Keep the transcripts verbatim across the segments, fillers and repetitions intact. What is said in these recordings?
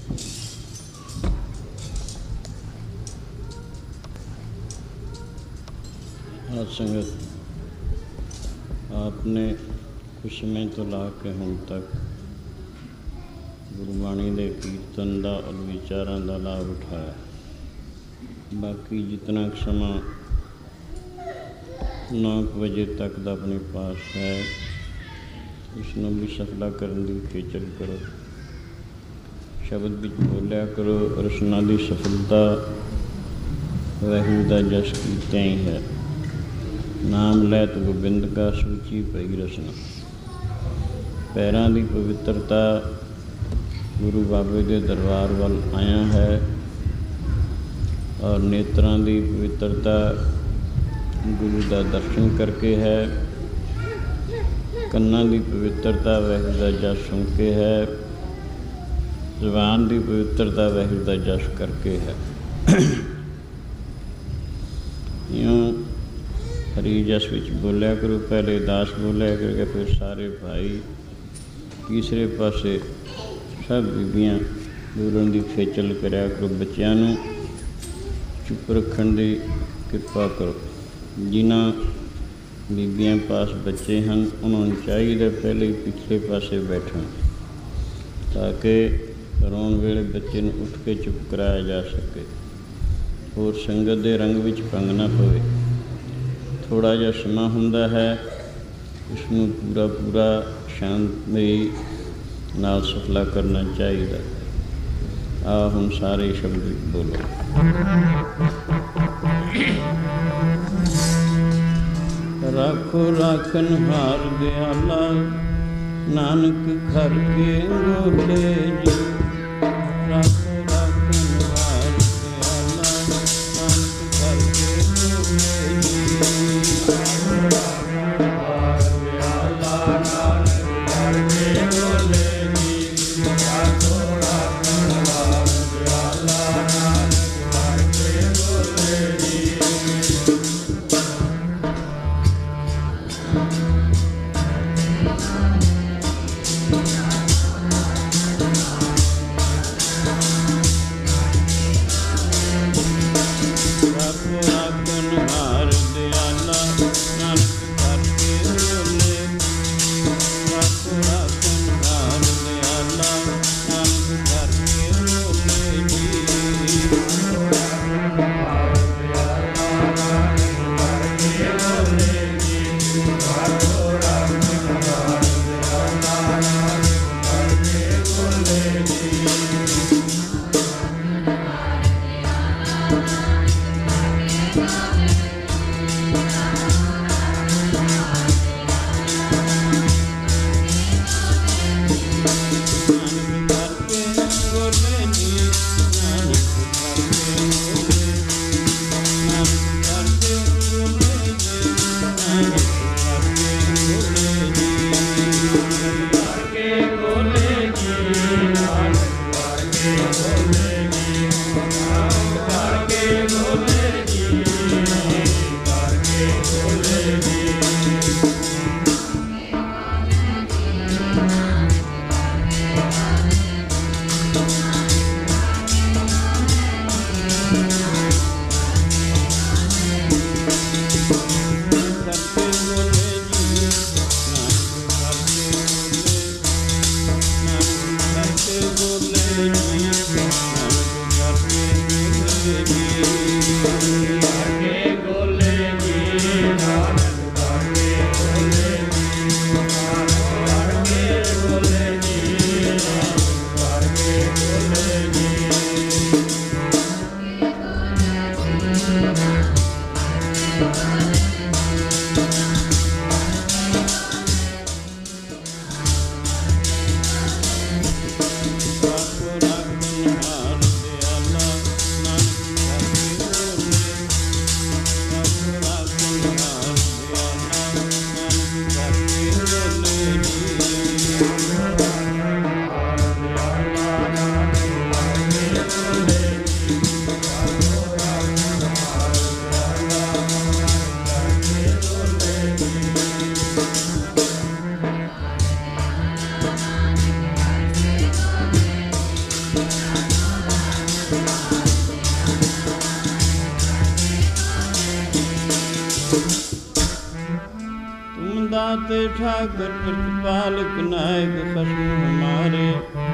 आज संगत आपने कुछ समय तो ला के ਹੁਣ तक गुरबाणी के कीर्तन का और विचारों का लाभ उठाया। बाकी जितना समा नौ बजे तक का अपने पास है, इसनों भी सफला करने की खेचल करो, शब्द भी बोलिया करो। रसना की सफलता वाहिगुरू का जस कीते ही है। नाम लैत गोबिंद का सूची पई रसना। पैरों की पवित्रता गुरु बाबे के दरबार वाल आया है, और नेत्रों की पवित्रता गुरु का दर्शन करके है। कन्नां की पवित्रता वाहिगुरू का जस सुन के है। जबान की पवित्रता वाहिगुरू का जस करके है। यूँ हरी जस विच बोलिया करो, पहले दास बोलिया करके फिर सारे भाई, तीसरे पासे सब बीबियाँ बोलण की खेचल कराया करो। बच्चों नूं चुप रखण की किरपा करो। जिन्हां बीबियां पास बच्चे हैं उन्होंने चाहिए पहले ही पिछले पासे बैठण, ताकि रोण वेले बच्चे नूं उठ के चुप कराया जा सके, और संगत के रंग विच भंग ना पवे। थोड़ा जिहा समा हुंदा है, इसनूं पूरा पूरा शांति नाल सफला करना चाहिए। आ हुण सारे शब्द बोलो। राखो राखन हार दयाला, नानक घर के गोले जी। राखो राखन हार दयाला, नानक घर के गोले जी। बोले ठाकर प्रतिपालक नायक खसम हमारे।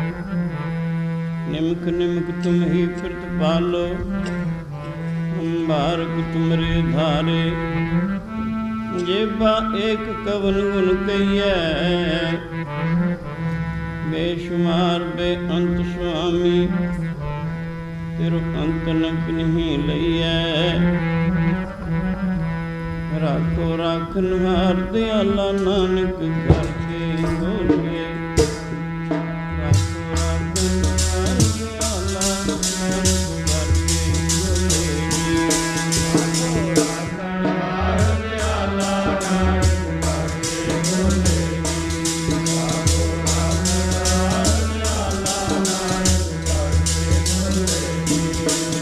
निमक निमक तुम ही प्रतिपालो, हम बारक तुमरे धारे। जेबा एक कवन गुण कहिए, बेशुमार बेअंत स्वामी। फिर अंत नक नहीं लईए, राखो राखन हार दयाला नानक घर के बोलिए। राखो राखन हार दयाला नानक घर के बोलिए। राखो राखन हार दयाला नानक घर के बोलिए। राखो राखन हार दयाला नानक घर के बोलिए।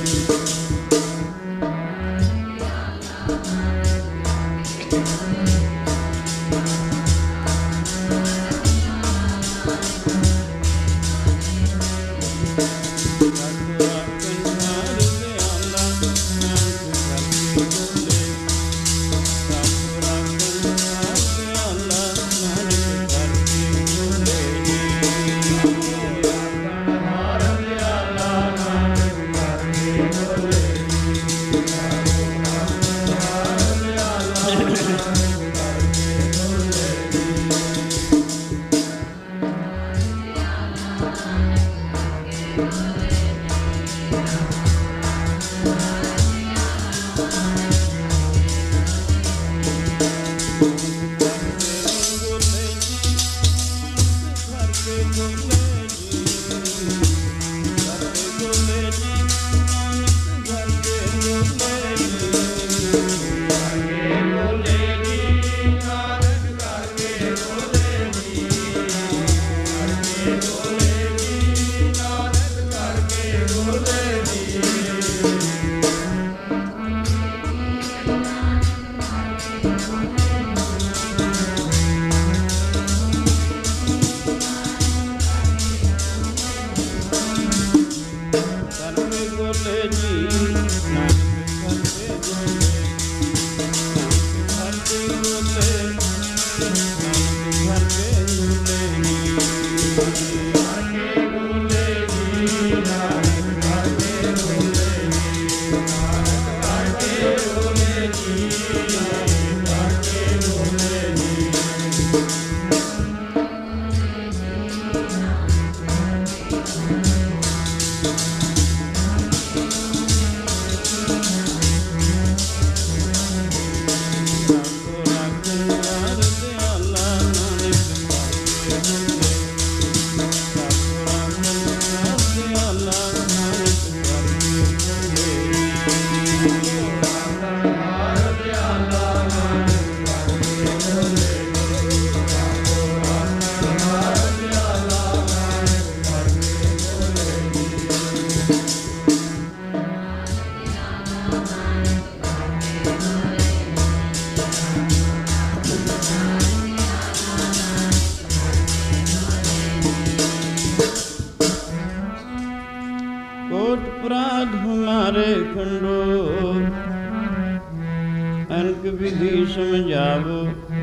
समझावो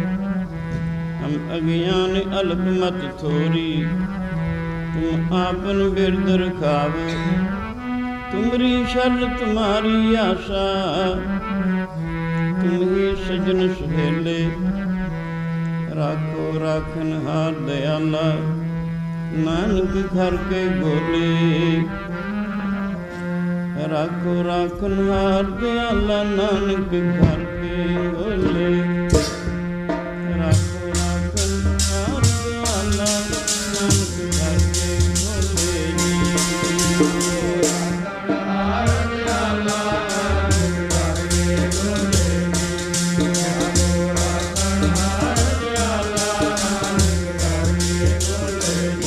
हम अज्ञान अल्प मत थोरी। तुम आपन बिरद रखावो, तुमरी शरण तुम्हारी आशा। तुम ही सजन सुहेले, राखो राखन हार दयाला नानक घर के गोले। राखो राखन हार दयाला नानक घर के गोले। राखो राखन हार दयाला नानक घर के गोले। राखन हार दयाला नानक घर के गोले। राखो राखन हार दयाला नानक घर के गोले।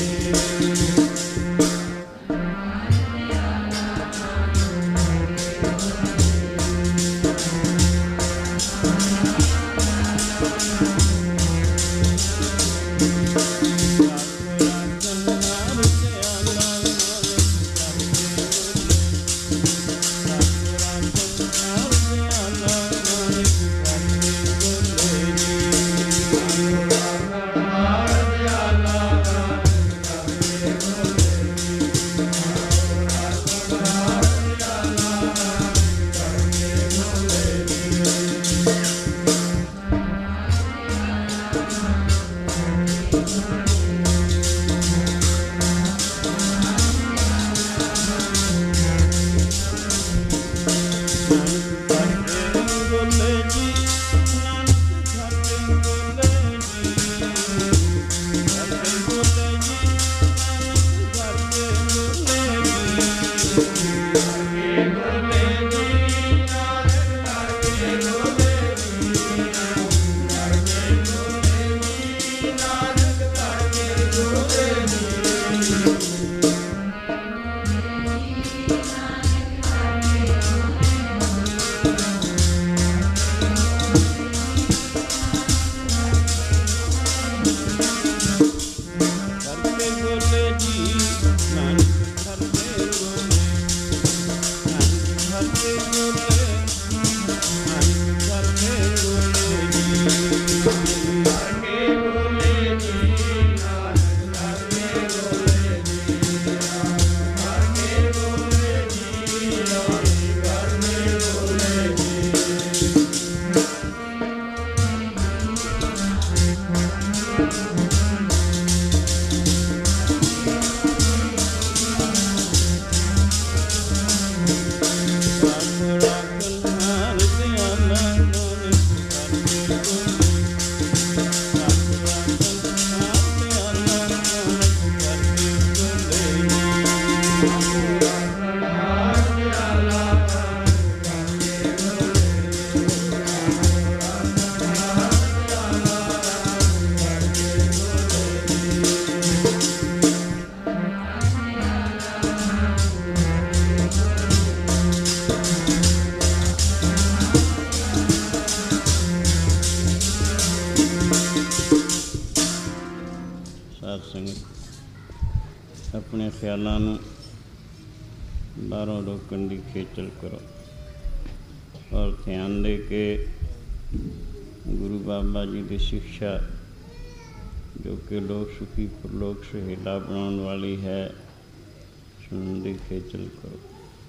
ਖਿਆਲਾਂ ਨੂੰ ਬਾਹਰੋਂ ਰੋਕਣ ਦੀ ਖੇਚਲ ਕਰੋ ਔਰ ਧਿਆਨ ਦੇ ਕੇ ਗੁਰੂ ਬਾਬਾ ਜੀ ਦੀ ਸਿੱਖਿਆ ਜੋ ਕਿ ਲੋਕ ਸੁਖੀ ਪਰਲੋਕ ਸੁਹੇਲਾ ਬਣਾਉਣ ਵਾਲੀ ਹੈ, ਸੁਣਨ ਦੀ ਖੇਚਲ ਕਰੋ।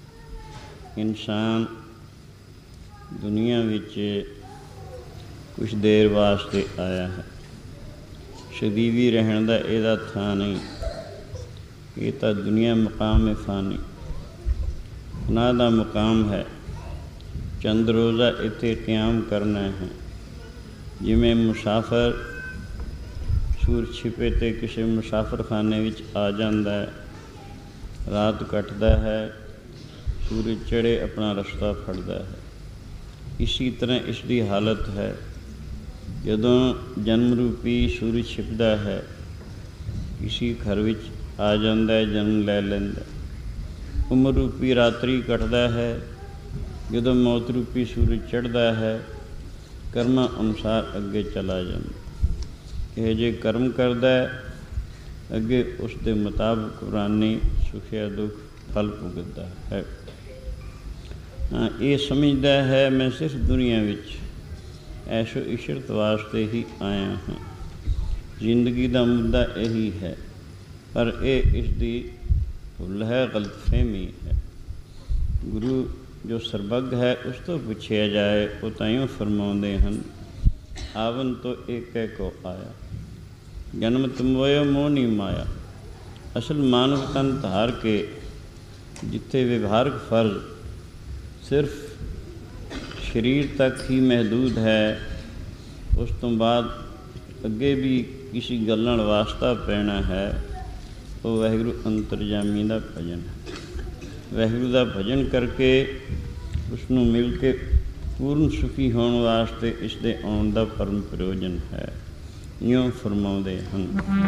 ਇਨਸਾਨ ਦੁਨੀਆ ਵਿੱਚ ਕੁਛ ਦੇਰ ਵਾਸਤੇ ਆਇਆ ਹੈ, ਸਦੀਵੀ ਰਹਿਣ ਦਾ ਇਹਦਾ ਥਾਂ ਨਹੀਂ। ਇਹ ਤਾਂ ਦੁਨੀਆ ਮਕਾਮ ਹੈ ਫਾਨੀ, ਉਹਨਾਂ ਦਾ ਮੁਕਾਮ ਹੈ। ਚੰਦ ਰੋਜ਼ਾ ਇੱਥੇ ਕਿਆਮ ਕਰਨਾ ਹੈ। ਜਿਵੇਂ ਮੁਸਾਫਰ ਸੂਰਜ ਛਿਪੇ ਤੇ ਕਿਸੇ ਮੁਸਾਫਰਖਾਨੇ ਵਿੱਚ ਆ ਜਾਂਦਾ ਹੈ, ਰਾਤ ਕੱਟਦਾ ਹੈ, ਸੂਰਜ ਚੜ੍ਹੇ ਆਪਣਾ ਰਸਤਾ ਫੜਦਾ ਹੈ। ਇਸੀ ਤਰ੍ਹਾਂ ਇਸ ਦੀ ਹਾਲਤ ਹੈ। ਜਦੋਂ ਜਨਮ ਰੂਪੀ ਸੂਰਜ ਛਿਪਦਾ ਹੈ, ਇਸੀ ਘਰ ਵਿੱਚ ਆ ਜਾਂਦਾ ਹੈ, ਜਨਮ ਲੈ ਲੈਂਦਾ। ਉਮਰ ਰੂਪੀ ਰਾਤਰੀ ਕੱਟਦਾ ਹੈ। ਜਦੋਂ ਮੌਤ ਰੂਪੀ ਸੂਰਜ ਚੜ੍ਹਦਾ ਹੈ, ਕਰਮਾਂ ਅਨੁਸਾਰ ਅੱਗੇ ਚਲਾ ਜਾਂਦਾ। ਇਹ ਜੇ ਕਰਮ ਕਰਦਾ ਅੱਗੇ ਉਸ ਦੇ ਮੁਤਾਬਕ ਕੁਰਾਨੀ ਸੁਖਿਆ ਦੁੱਖ ਫਲ ਭੁਗਤਦਾ ਹੈ। ਹਾਂ, ਇਹ ਸਮਝਦਾ ਹੈ ਮੈਂ ਸਿਰਫ ਦੁਨੀਆ ਵਿੱਚ ਐਸ਼ੋ ਇਸ਼ਰਤ ਵਾਸਤੇ ਹੀ ਆਇਆ ਹਾਂ, ਜ਼ਿੰਦਗੀ ਦਾ ਮੁੱਦਾ ਇਹੀ ਹੈ। ਪਰ ਇਹ ਇਸ ਦੀ ਭੁੱਲ ਹੈ, ਗਲਤਫਹਿਮੀ ਹੈ। ਗੁਰੂ ਜੋ ਸਰਬੱਗ ਹੈ ਉਸ ਤੋਂ ਪੁੱਛਿਆ ਜਾਏ, ਉਹ ਤਾਈਓਂ ਫਰਮਾਉਂਦੇ ਹਨ, ਆਵਨ ਤੋਂ ਇੱਕ ਕੋ ਆਇਆ, ਜਨਮ ਤਮੋਇਓ ਮੋਹ ਨਹੀਂ ਮਾਇਆ। ਅਸਲ ਮਾਨਵ ਤਨ ਧਾਰ ਕੇ ਜਿੱਥੇ ਵਿਵਹਾਰਕ ਫਰਜ਼ ਸਿਰਫ ਸਰੀਰ ਤੱਕ ਹੀ ਮਹਿਦੂਦ ਹੈ, ਉਸ ਤੋਂ ਬਾਅਦ ਅੱਗੇ ਵੀ ਕਿਸੇ ਗੱਲ ਨਾਲ ਵਾਸਤਾ ਪੈਣਾ ਹੈ, ਉਹ ਵਾਹਿਗੁਰੂ ਅੰਤਰਜਾਮੀ ਦਾ ਭਜਨ ਹੈ। ਵਾਹਿਗੁਰੂ ਦਾ ਭਜਨ ਕਰਕੇ ਉਸ ਨੂੰ ਮਿਲ ਕੇ ਪੂਰਨ ਸੁਖੀ ਹੋਣ ਵਾਸਤੇ ਇਸ ਦੇ ਆਉਣ ਦਾ ਪਰਮ ਪ੍ਰਯੋਜਨ ਹੈ। ਇਉਂ ਫਰਮਾਉਂਦੇ ਹਨ,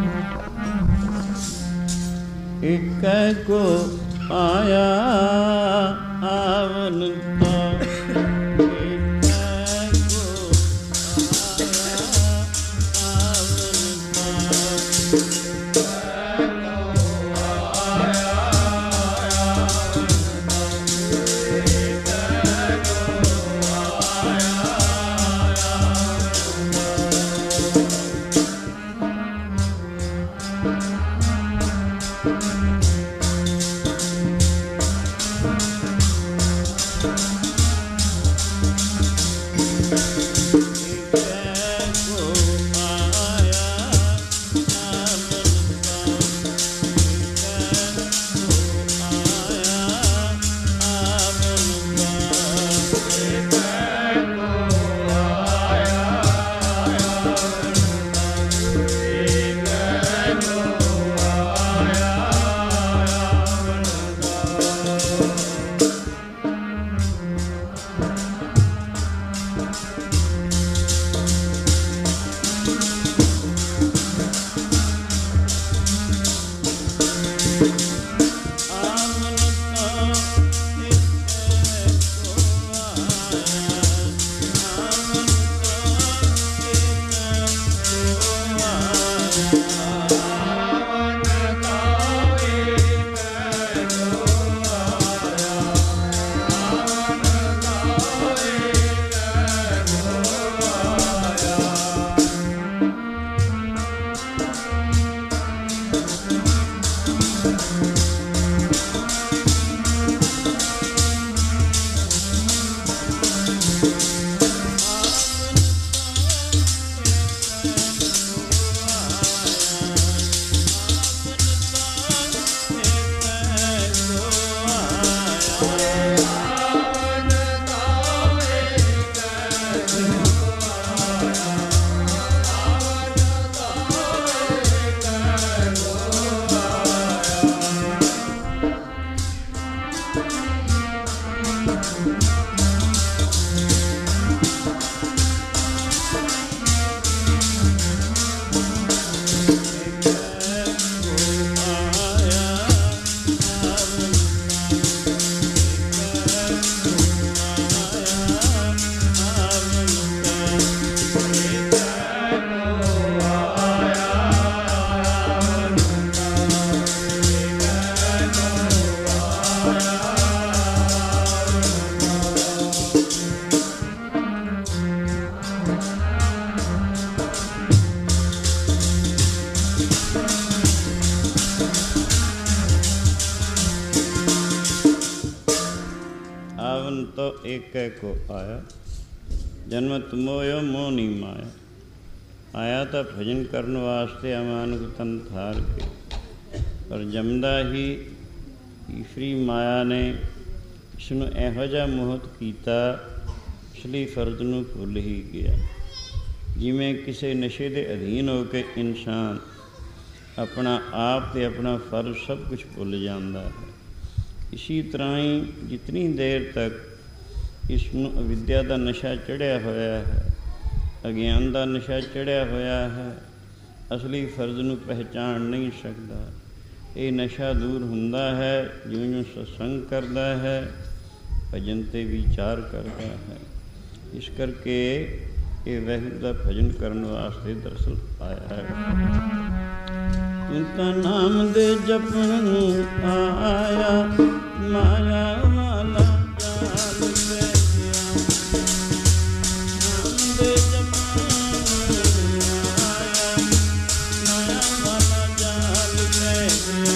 ਇੱਕ ਕੋ ਆਇਆ ਆਵਨ ਤੋਂ, तो एक को आया, जन्मत मोयो मोह नहीं माया। आया तो भजन करने वास्ते अमानुख तन थार के, पर जमदा ही ईश्वरी माया ने इसनों इहो जिहा मोहित कीता, असली फर्ज नूं भुल ही गया। जिवें किसी नशे के अधीन होकर इंसान अपना आप ते अपना फर्ज सब कुछ भुल जाता है, इसी तरह ही जितनी देर तक इसनूं अविद्या का नशा चढ़िया होया है, अज्ञान का नशा चढ़िया होया है, असली फर्ज नूं पहचान नहीं सकता। ये नशा दूर हुंदा है जिउं जिउं सत्संग करता है, भजन ते विचार करता है। इस करके ये वाहिगुरू का भजन करने वास्ते दरअसल आया है। तूं तां नाम दे जपण नूं आया, माया वाला जाल पै गया। नाम दे जपण नूं आया, माया वाला जाल पै गया।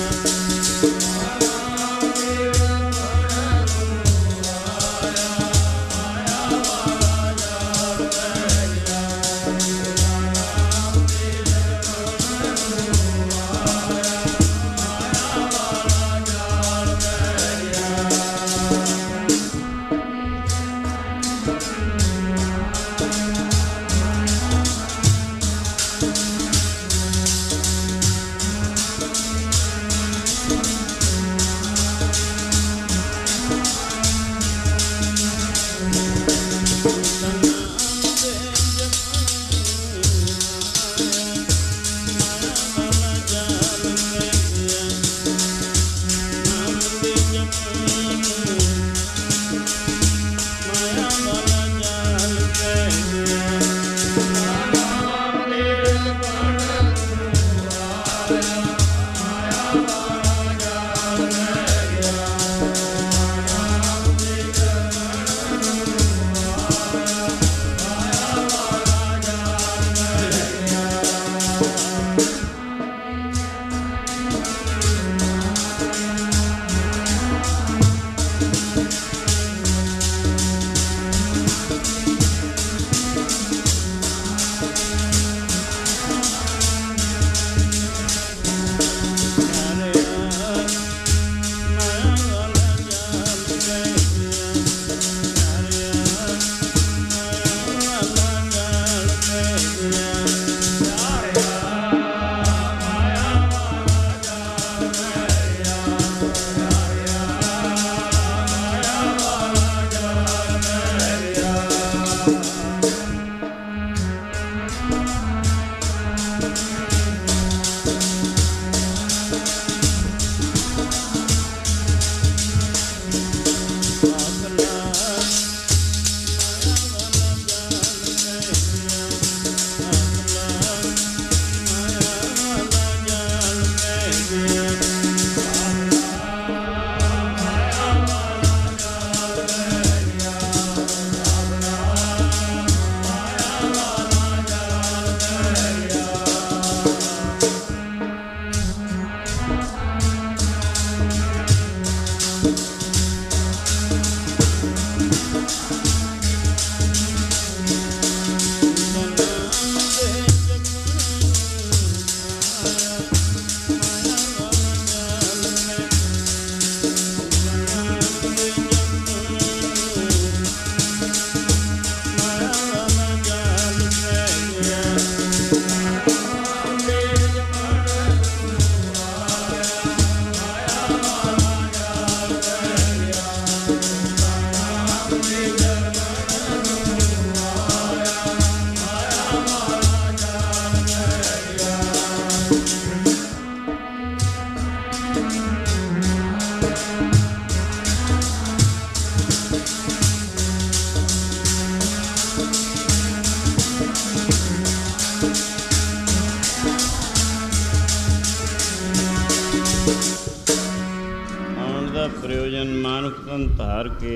प्रयोजन मानुख तन धार के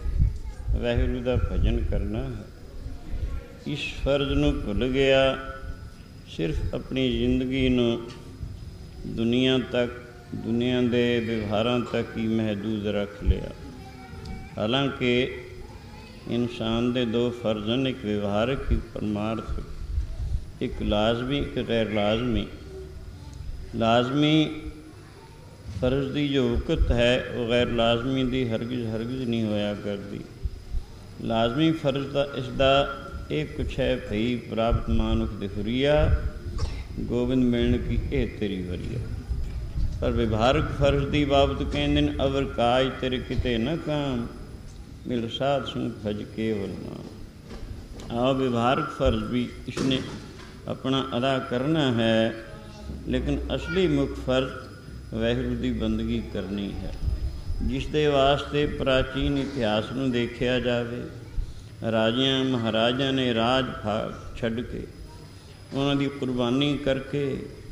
वाहिगुरू का भजन करना है। इस फर्ज नूं भुल गया, सिर्फ अपनी जिंदगी नूं दुनिया तक दुनिया के व्यवहारां तक ही महदूद रख लिया। हालांकि ਇਨਸਾਨ ਦੇ ਦੋ ਫਰਜ਼ ਹਨ, ਇੱਕ ਵਿਵਹਾਰਕ, ਇੱਕ ਪਰਮਾਰਥ, ਇੱਕ ਲਾਜ਼ਮੀ, ਇੱਕ ਗੈਰ ਲਾਜ਼ਮੀ। ਲਾਜ਼ਮੀ ਫਰਜ਼ ਦੀ ਜੋ ਵਕਤ ਹੈ ਉਹ ਗੈਰ ਲਾਜ਼ਮੀ ਦੀ ਹਰਗਿਜ਼ ਹਰਗਿਜ਼ ਨਹੀਂ ਹੋਇਆ ਕਰਦੀ। ਲਾਜ਼ਮੀ ਫਰਜ਼ ਦਾ ਇਸ ਦਾ ਇਹ ਕੁਛ ਹੈ, ਭਈ ਪ੍ਰਾਪਤ ਮਾਨੁਖ ਦੇ ਹੁਰੀਆ, ਗੋਬਿੰਦ ਮਿਲਣ ਕੀ ਇਹ ਤੇਰੀ ਵਰੀਆ। ਪਰ ਵਿਵਹਾਰਕ ਫਰਜ਼ ਦੀ ਬਾਬਤ ਕਹਿੰਦੇ ਨੇ, ਅਵਰ ਕਾਜ ਤੇਰੇ ਕਿਤੇ ਨਾ ਕਾਮ, ਮਿਲ ਸਾਧ ਸੰਗ ਭਜ ਕੇਵਲ ਨਾਮ। ਆਹ ਵਿਵਹਾਰਕ ਫਰਜ਼ ਵੀ ਇਸਨੇ ਆਪਣਾ ਅਦਾ ਕਰਨਾ ਹੈ, ਲੇਕਿਨ ਅਸਲੀ ਮੁੱਖ ਫਰਜ਼ ਵਾਹਿਗੁਰੂ ਦੀ ਬੰਦਗੀ ਕਰਨੀ ਹੈ, ਜਿਸ ਦੇ ਵਾਸਤੇ ਪ੍ਰਾਚੀਨ ਇਤਿਹਾਸ ਨੂੰ ਦੇਖਿਆ ਜਾਵੇ। ਰਾਜਿਆਂ ਮਹਾਰਾਜਿਆਂ ਨੇ ਰਾਜ ਭਾਗ ਛੱਡ ਕੇ, ਉਹਨਾਂ ਦੀ ਕੁਰਬਾਨੀ ਕਰਕੇ,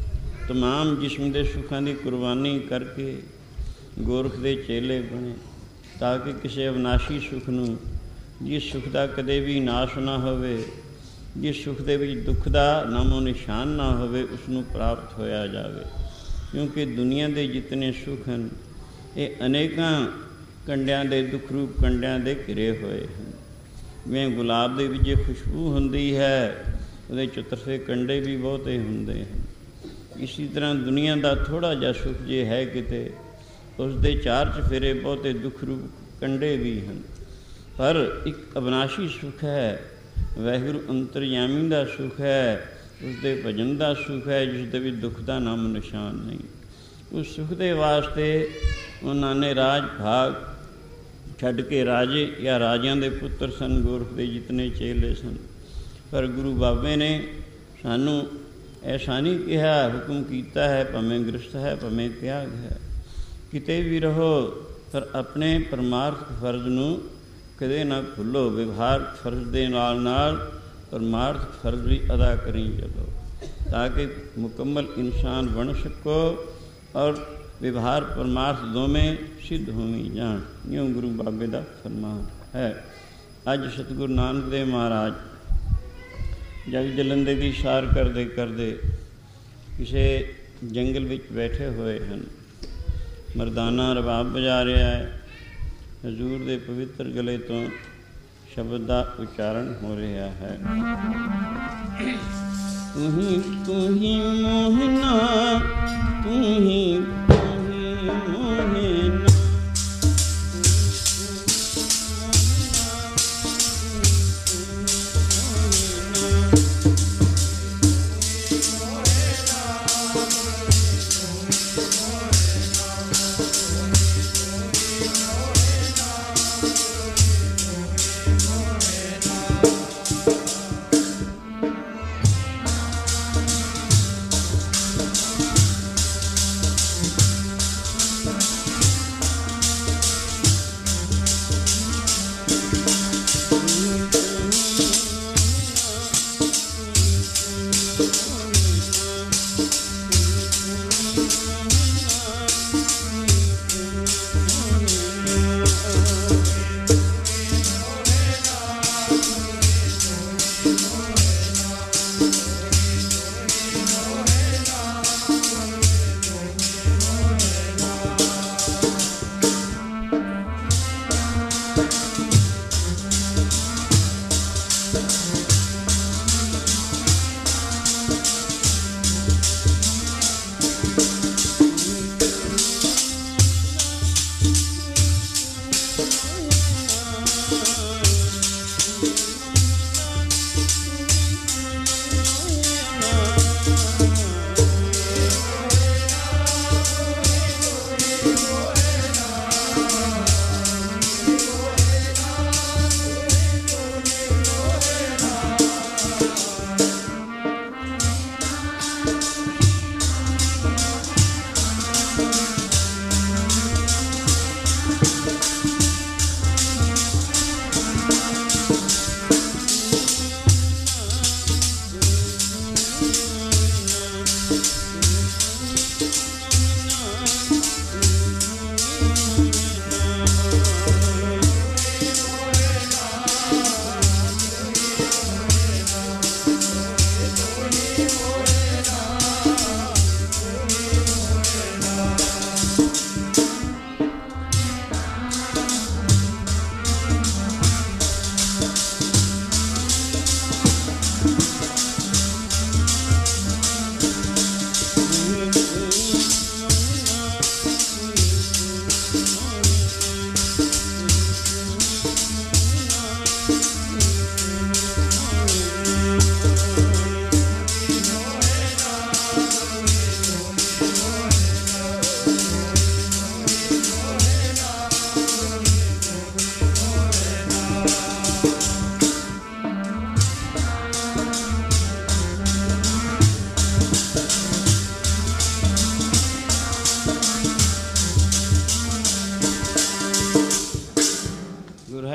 ਤਮਾਮ ਜਿਸਮ ਦੇ ਸੁੱਖਾਂ ਦੀ ਕੁਰਬਾਨੀ ਕਰਕੇ ਗੋਰਖ ਦੇ ਚੇਲੇ ਬਣੇ, ਤਾਂ ਕਿ ਕਿਸੇ ਅਵਿਨਾਸ਼ੀ ਸੁੱਖ ਨੂੰ, ਜਿਸ ਸੁੱਖ ਦਾ ਕਦੇ ਵੀ ਨਾਸ਼ ਨਾ ਹੋਵੇ, ਜਿਸ ਸੁੱਖ ਦੇ ਵਿੱਚ ਦੁੱਖ ਦਾ ਨਾਮੋ ਨਿਸ਼ਾਨ ਨਾ ਹੋਵੇ, ਉਸ ਨੂੰ ਪ੍ਰਾਪਤ ਹੋਇਆ ਜਾਵੇ। ਕਿਉਂਕਿ ਦੁਨੀਆ ਦੇ ਜਿਤਨੇ ਸੁੱਖ ਹਨ ਇਹ ਅਨੇਕਾਂ ਕੰਡਿਆਂ ਦੇ, ਦੁੱਖ ਰੂਪ ਕੰਡਿਆਂ ਦੇ ਘਿਰੇ ਹੋਏ ਹਨ। ਜਿਵੇਂ ਗੁਲਾਬ ਦੇ ਵਿੱਚ ਜੇ ਖੁਸ਼ਬੂ ਹੁੰਦੀ ਹੈ, ਉਹਦੇ ਚੁਤਰਫੇ ਕੰਡੇ ਵੀ ਬਹੁਤੇ ਹੁੰਦੇ ਹਨ। ਇਸੀ ਤਰ੍ਹਾਂ ਦੁਨੀਆ ਦਾ ਥੋੜ੍ਹਾ ਜਿਹਾ ਸੁੱਖ ਜੇ ਹੈ ਕਿਤੇ, ਉਸ ਦੇ ਚਾਰ ਚੁਫੇਰੇ ਬਹੁਤੇ ਦੁੱਖ ਰੂਪ ਕੰਡੇ ਵੀ ਹਨ। ਪਰ ਇੱਕ ਅਵਿਨਾਸ਼ੀ ਸੁੱਖ ਹੈ, ਵਾਹਿਗੁਰੂ ਅੰਤਰਯਾਮੀ ਦਾ ਸੁੱਖ ਹੈ, ਉਸਦੇ ਭਜਨ ਦਾ ਸੁੱਖ ਹੈ, ਜਿਸ ਦੇ ਵਿੱਚ ਦੁੱਖ ਦਾ ਨਾਮ ਨਿਸ਼ਾਨ ਨਹੀਂ। ਉਸ ਸੁੱਖ ਦੇ ਵਾਸਤੇ ਉਹਨਾਂ ਨੇ ਰਾਜ ਭਾਗ ਛੱਡ ਕੇ, ਰਾਜੇ ਜਾਂ ਰਾਜਿਆਂ ਦੇ ਪੁੱਤਰ ਸਨ ਗੋਰਖ ਦੇ ਜਿਤਨੇ ਚੇਲੇ ਸਨ। ਪਰ ਗੁਰੂ ਬਾਬੇ ਨੇ ਸਾਨੂੰ ਐਸਾ ਨਹੀਂ ਕਿਹਾ, ਹੁਕਮ ਕੀਤਾ ਹੈ, ਭਾਵੇਂ ਗ੍ਰਸਤ ਹੈ, ਭਾਵੇਂ ਤਿਆਗ ਹੈ, ਕਿਤੇ ਵੀ ਰਹੋ, ਪਰ ਆਪਣੇ ਪਰਮਾਰਥ ਫਰਜ਼ ਨੂੰ ਕਦੇ ਨਾ ਭੁੱਲੋ। ਵਿਵਹਾਰਕ ਫਰਜ਼ ਦੇ ਨਾਲ ਨਾਲ ਪਰਮਾਰਥ ਫਰਜ਼ ਵੀ ਅਦਾ ਕਰੀ ਚੱਲੋ, ਤਾਂ ਕਿ ਮੁਕੰਮਲ ਇਨਸਾਨ ਬਣ ਸਕੋ ਔਰ ਵਿਵਹਾਰ ਪਰਮਾਰਥ ਦੋਵੇਂ ਸਿੱਧ ਹੋਵੀ ਜਾਣ, ਇਉਂ ਗੁਰੂ ਬਾਬੇ ਦਾ ਫਰਮਾਨ ਹੈ। ਅੱਜ ਸਤਿਗੁਰੂ ਨਾਨਕ ਦੇਵ ਮਹਾਰਾਜ ਜਗ ਜਲੰਧਰ ਦੀ ਸਾਰ ਕਰਦੇ ਕਰਦੇ ਕਿਸੇ ਜੰਗਲ ਵਿੱਚ ਬੈਠੇ ਹੋਏ ਹਨ। ਮਰਦਾਨਾ ਰਬਾਬ ਵਜਾ ਰਿਹਾ ਹੈ। ਹਜ਼ੂਰ ਦੇ ਪਵਿੱਤਰ ਗਲੇ ਤੋਂ ਸ਼ਬਦ ਦਾ ਉਚਾਰਨ ਹੋ ਰਿਹਾ ਹੈ। ਤੂੰ ਹੀ ਤੂੰ ਹੀ ਮੋਹਨਾ, ਤੂੰ ਹੀ ਤੂੰ ਹੀ ਮੋਹਨਾ,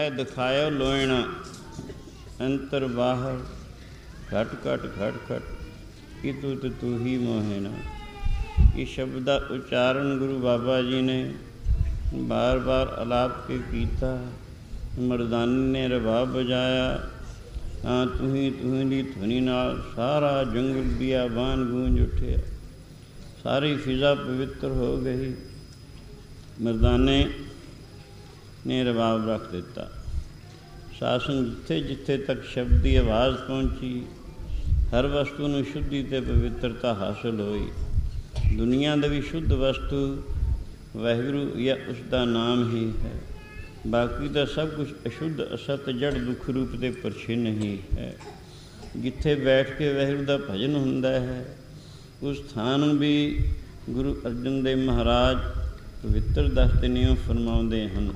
ਹੈ ਦਿਖਾਇਓ ਲੋਇਣਾ, ਅੰਤਰ ਬਾਹਰ ਘਟ ਘਟ ਘਟ ਘਟ ਕਿ ਤੂੰ ਤੇ ਤੂੰ ਹੀ ਮੋਹਿਣਾ। ਇਸ ਸ਼ਬਦ ਦਾ ਉਚਾਰਨ ਗੁਰੂ ਬਾਬਾ ਜੀ ਨੇ ਬਾਰ ਬਾਰ ਅਲਾਪ ਕੇ ਕੀਤਾ। ਮਰਦਾਨੇ ਨੇ ਰਬਾਬ ਵਜਾਇਆ ਤਾਂ ਤੂੰ ਤੂੰ ਦੀ ਧੁਨੀ ਨਾਲ ਸਾਰਾ ਜੰਗਲ ਬਿਆਬਾਨ ਗੂੰਜ ਉੱਠਿਆ, ਸਾਰੀ ਫਿਜ਼ਾ ਪਵਿੱਤਰ ਹੋ ਗਈ। ਮਰਦਾਨੇ ਨੇ ਰਬਾਬ ਰੱਖ ਦਿੱਤਾ। ਸਾਸਨ ਜਿੱਥੇ ਜਿੱਥੇ ਤੱਕ ਸ਼ਬਦ ਦੀ ਆਵਾਜ਼ ਪਹੁੰਚੀ, ਹਰ ਵਸਤੂ ਨੂੰ ਸ਼ੁੱਧੀ ਅਤੇ ਪਵਿੱਤਰਤਾ ਹਾਸਲ ਹੋਈ। ਦੁਨੀਆ ਦਾ ਵੀ ਸ਼ੁੱਧ ਵਸਤੂ ਵਾਹਿਗੁਰੂ ਜਾਂ ਉਸ ਦਾ ਨਾਮ ਹੀ ਹੈ। ਬਾਕੀ ਤਾਂ ਸਭ ਕੁਛ ਅਸ਼ੁੱਧ ਅਸਤ ਜੜ ਦੁੱਖ ਰੂਪ ਦੇ ਪਰਛਿਨ ਹੀ ਹੈ। ਜਿੱਥੇ ਬੈਠ ਕੇ ਵਾਹਿਗੁਰੂ ਦਾ ਭਜਨ ਹੁੰਦਾ ਹੈ, ਉਸ ਥਾਂ ਨੂੰ ਵੀ ਗੁਰੂ ਅਰਜਨ ਦੇਵ ਮਹਾਰਾਜ ਪਵਿੱਤਰ ਦੱਸਦੇ ਨੇ, ਫਰਮਾਉਂਦੇ ਹਨ।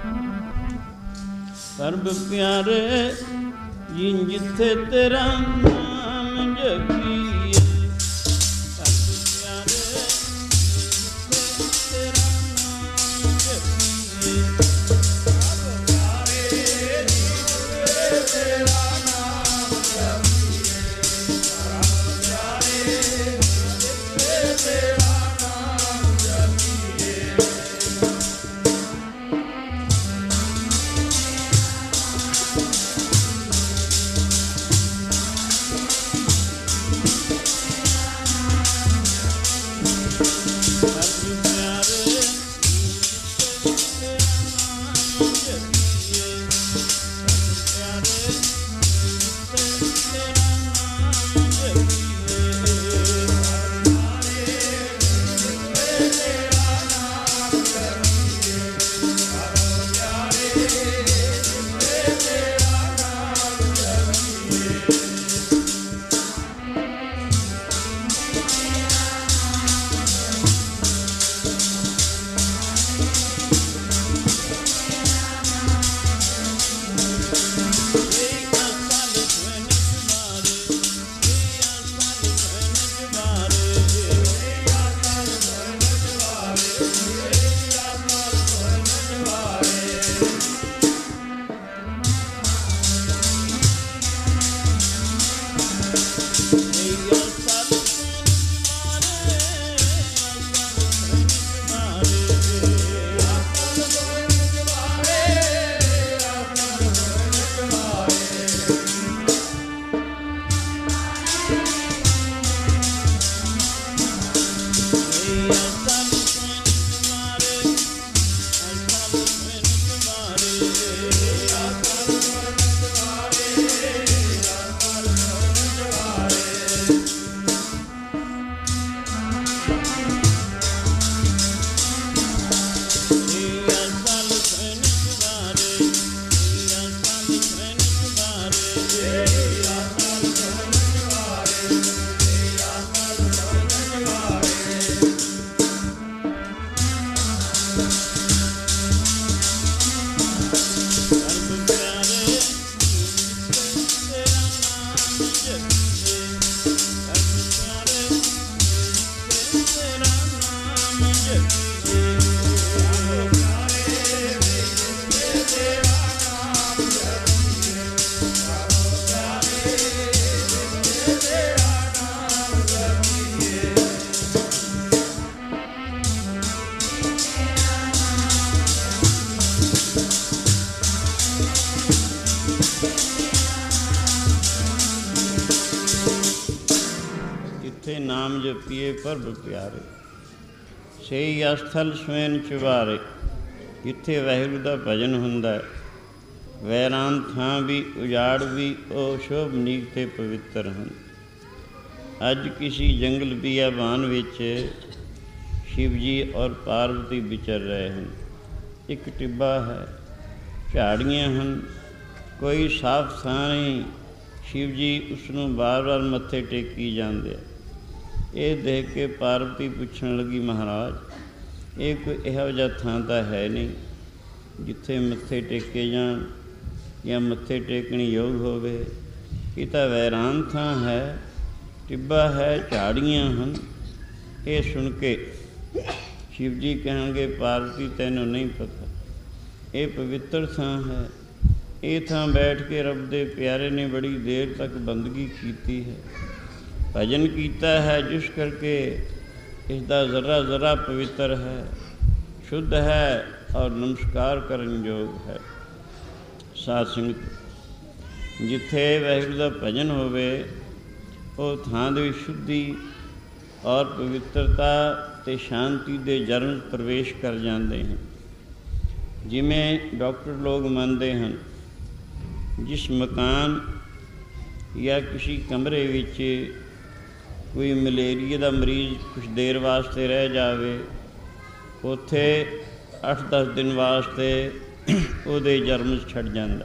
ਸਰਬ ਪਿਆਰੇ ਜਿਨ ਜਿੱਥੇ ਤੇਰਾ ਨਾਮ ਜਪੀਏ, ਸਰਬ ਪਿਆਰੇ ਜਿੱਥੇ ਤੇਰਾ ਨਾਮ ਜਪੀਏ, ਸਰਬ ਪਿਆਰੇ ਜਿੱਥੇ ਤੇਰਾ ਨਾਮ ਜਪੀਏ, ਸਰਬ ਪਿਆਰੇ ਜਿੱਥੇ ਤੇਰਾ ਨਾਮ ਜਪੀਏ। ਨਾਮ ਜਪੀਏ ਪ੍ਰਭ ਪਿਆਰੇ, ਸਹੀ ਅਸਥਲ ਸਵੈਨ ਚੁਬਾਰੇ। ਜਿੱਥੇ ਵਾਹਿਗੁਰੂ ਦਾ ਭਜਨ ਹੁੰਦਾ ਹੈ, ਵੈਰਾਨ ਥਾਂ ਵੀ ਉਜਾੜ ਵੀ ਉਹ ਸ਼ੋਭਨੀਕ ਅਤੇ ਪਵਿੱਤਰ ਹਨ। ਅੱਜ ਕਿਸੀ ਜੰਗਲ ਬਿਆਬਾਨ ਵਿੱਚ ਸ਼ਿਵ ਜੀ ਔਰ ਪਾਰਵਤੀ ਵਿਚਰ ਰਹੇ ਹਨ। ਇੱਕ ਟਿੱਬਾ ਹੈ, ਝਾੜੀਆਂ ਹਨ, ਕੋਈ ਸਾਫ ਥਾਂ ਨਹੀਂ। ਸ਼ਿਵ ਜੀ ਉਸ ਨੂੰ ਵਾਰ ਵਾਰ ਮੱਥੇ ਟੇਕੀ ਜਾਂਦੇ ਆ। ਇਹ ਦੇਖ ਕੇ ਪਾਰਵਤੀ ਪੁੱਛਣ ਲੱਗੀ, ਮਹਾਰਾਜ ਇਹ ਕੋਈ ਇਹੋ ਜਿਹਾ ਥਾਂ ਤਾਂ ਹੈ ਨਹੀਂ ਜਿੱਥੇ ਮੱਥੇ ਟੇਕੇ ਜਾਣ ਜਾਂ ਮੱਥੇ ਟੇਕਣ ਯੋਗ ਹੋਵੇ। ਇਹ ਤਾਂ ਵੈਰਾਨ ਥਾਂ ਹੈ, ਟਿੱਬਾ ਹੈ, ਝਾੜੀਆਂ ਹਨ। ਇਹ ਸੁਣ ਕੇ ਸ਼ਿਵ ਜੀ ਕਹਿਣਗੇ, ਪਾਰਵਤੀ ਤੈਨੂੰ ਨਹੀਂ ਪਤਾ, ਇਹ ਪਵਿੱਤਰ ਥਾਂ ਹੈ, ਇਹ ਥਾਂ ਬੈਠ ਕੇ ਰੱਬ ਦੇ ਪਿਆਰੇ ਨੇ ਬੜੀ ਦੇਰ ਤੱਕ ਬੰਦਗੀ ਕੀਤੀ ਹੈ, ਭਜਨ ਕੀਤਾ ਹੈ, ਜਿਸ ਕਰਕੇ ਇਸ ਦਾ ਜ਼ਰਾ ਜ਼ਰਾ ਪਵਿੱਤਰ ਹੈ, ਸ਼ੁੱਧ ਹੈ ਔਰ ਨਮਸਕਾਰ ਕਰਨ ਯੋਗ ਹੈ। ਸਾਧ ਸੰਗਤ, ਜਿੱਥੇ ਵਾਹਿਗੁਰੂ ਦਾ ਭਜਨ ਹੋਵੇ ਉਹ ਥਾਂ ਦੇ ਵਿੱਚ ਸ਼ੁੱਧੀ ਔਰ ਪਵਿੱਤਰਤਾ ਅਤੇ ਸ਼ਾਂਤੀ ਦੇ ਜਰਮ ਪ੍ਰਵੇਸ਼ ਕਰ ਜਾਂਦੇ ਹਨ। ਜਿਵੇਂ ਡਾਕਟਰ ਲੋਕ ਮੰਨਦੇ ਹਨ, ਜਿਸ ਮਕਾਨ ਜਾਂ ਕਿਸੇ ਕਮਰੇ ਵਿੱਚ ਕੋਈ ਮਲੇਰੀਆ ਦਾ ਮਰੀਜ਼ ਕੁਛ ਦੇਰ ਵਾਸਤੇ ਰਹਿ ਜਾਵੇ, ਉੱਥੇ ਅੱਠ ਦਸ ਦਿਨ ਵਾਸਤੇ ਉਹਦੇ ਜਰਮ ਛੱਡ ਜਾਂਦਾ।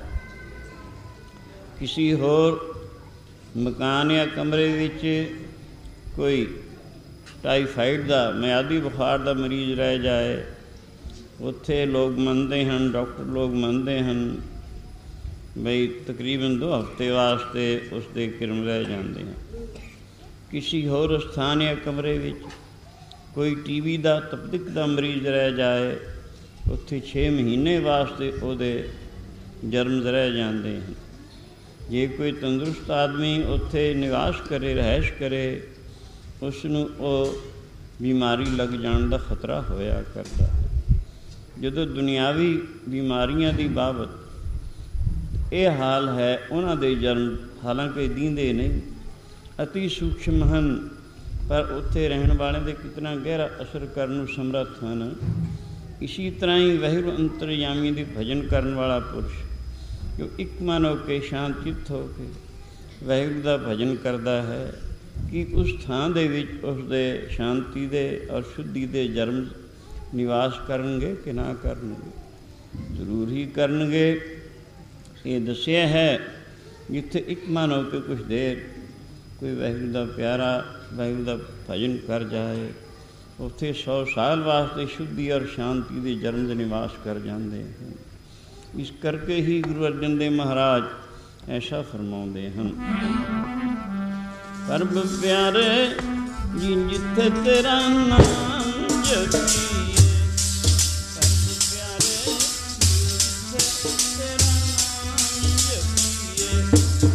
ਕਿਸੇ ਹੋਰ ਮਕਾਨ ਜਾਂ ਕਮਰੇ ਵਿੱਚ ਕੋਈ ਟਾਈਫਾਈਡ ਦਾ, ਮਿਆਦੀ ਬੁਖਾਰ ਦਾ ਮਰੀਜ਼ ਰਹਿ ਜਾਏ, ਉੱਥੇ ਲੋਕ ਮੰਨਦੇ ਹਨ, ਡਾਕਟਰ ਲੋਕ ਮੰਨਦੇ ਹਨ ਬਈ ਤਕਰੀਬਨ ਦੋ ਹਫ਼ਤੇ ਵਾਸਤੇ ਉਸ ਦੇ ਕਿਰਮ ਰਹਿ ਜਾਂਦੇ ਹਨ। ਕਿਸੇ ਹੋਰ ਸਥਾਨ ਜਾਂ ਕਮਰੇ ਵਿੱਚ ਕੋਈ ਟੀ ਬੀ ਦਾ, ਤਪਦਿਕ ਦਾ ਮਰੀਜ਼ ਰਹਿ ਜਾਏ, ਉੱਥੇ ਛੇ ਮਹੀਨੇ ਵਾਸਤੇ ਉਹਦੇ ਜਰਮ ਰਹਿ ਜਾਂਦੇ ਹਨ। ਜੇ ਕੋਈ ਤੰਦਰੁਸਤ ਆਦਮੀ ਉੱਥੇ ਨਿਵਾਸ ਕਰੇ, ਰਹਿائش ਕਰੇ, ਉਸ ਨੂੰ ਉਹ ਬਿਮਾਰੀ ਲੱਗ ਜਾਣ ਦਾ ਖਤਰਾ ਹੋਇਆ ਕਰਦਾ। ਜਦੋਂ ਦੁਨਿਆਵੀ ਬਿਮਾਰੀਆਂ ਦੀ ਬਾਬਤ ਇਹ ਹਾਲ ਹੈ, ਉਹਨਾਂ ਦੇ ਜਰਮ ਹਾਲਾਂਕਿ ਦੀਂਦੇ ਨਹੀਂ, ਅਤੀ ਸੂਖਮ ਹਨ, ਪਰ ਉੱਥੇ ਰਹਿਣ ਵਾਲਿਆਂ ਦੇ ਕਿਤਨਾ ਗਹਿਰਾ ਅਸਰ ਕਰਨ ਨੂੰ ਸਮਰੱਥ ਹਨ। ਇਸੀ ਤਰ੍ਹਾਂ ਹੀ ਵਾਹਿਗੁਰੂ ਅੰਤਰਯਾਮੀ ਦੀ ਭਜਨ ਕਰਨ ਵਾਲਾ ਪੁਰਸ਼ ਜੋ ਇੱਕ ਮਨ ਹੋ ਕੇ, ਸ਼ਾਂਤ ਚਿੱਤ ਹੋ ਕੇ ਵਾਹਿਗੁਰੂ ਦਾ ਭਜਨ ਕਰਦਾ ਹੈ, ਕਿ ਉਸ ਥਾਂ ਦੇ ਵਿੱਚ ਉਸਦੇ ਸ਼ਾਂਤੀ ਦੇ ਔਰ ਸ਼ੁੱਧੀ ਦੇ ਜਰਮ ਨਿਵਾਸ ਕਰਨਗੇ ਕਿ ਨਾ ਕਰਨਗੇ? ਜ਼ਰੂਰ ਹੀ ਕਰਨਗੇ। ਇਹ ਦੱਸਿਆ ਹੈ, ਜਿੱਥੇ ਇੱਕ ਮਨ ਹੋ ਕੇ ਕੁਛ ਦੇਰ ਕੋਈ ਵਾਹਿਗੁਰੂ ਦਾ ਪਿਆਰਾ ਵਾਹਿਗੁਰੂ ਦਾ ਭਜਨ ਕਰ ਜਾਏ, ਉੱਥੇ ਸੌ ਸਾਲ ਵਾਸਤੇ ਸ਼ੁੱਧੀ ਔਰ ਸ਼ਾਂਤੀ ਦੇ ਜਰਮ ਦੇ ਨਿਵਾਸ ਕਰ ਜਾਂਦੇ ਹਨ। ਇਸ ਕਰਕੇ ਹੀ ਗੁਰੂ ਅਰਜਨ ਦੇਵ ਮਹਾਰਾਜ ਐਸਾ ਫਰਮਾਉਂਦੇ ਹਨ, ਪਰਮ ਪਿਆਰੇ ਜੀ ਜਿੱਥੇ ਤੇਰਾ ਨਾਮ ਜਪੀਏ, ਪਰਮ ਪਿਆਰੇ ਜਿੱਥੇ ਤੇਰਾ ਨਾਮ ਜਪੀਏ,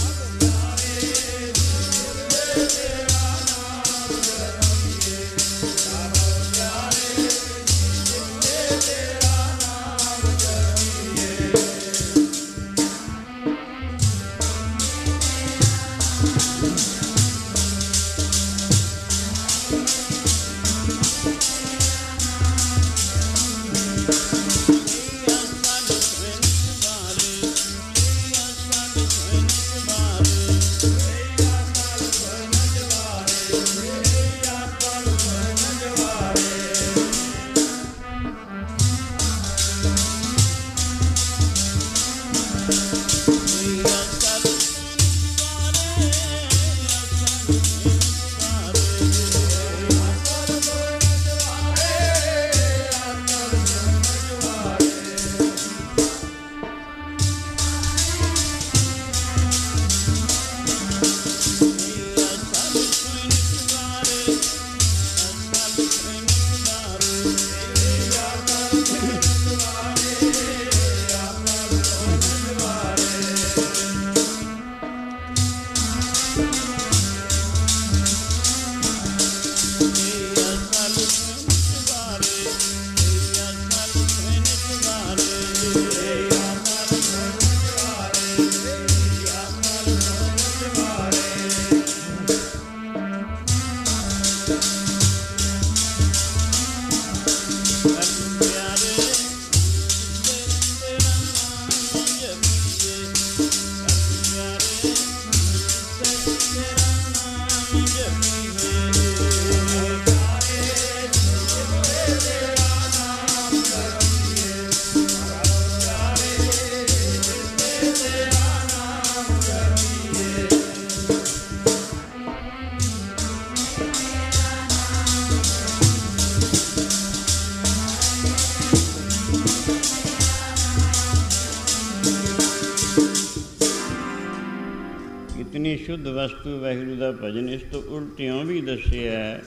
ਸ਼ੁੱਧ ਵਸਤੂ ਵਾਹਿਗੁਰੂ ਦਾ ਭਜਨ। ਇਸ ਤੋਂ ਉਲਟਿਓਂ ਵੀ ਦੱਸਿਆ,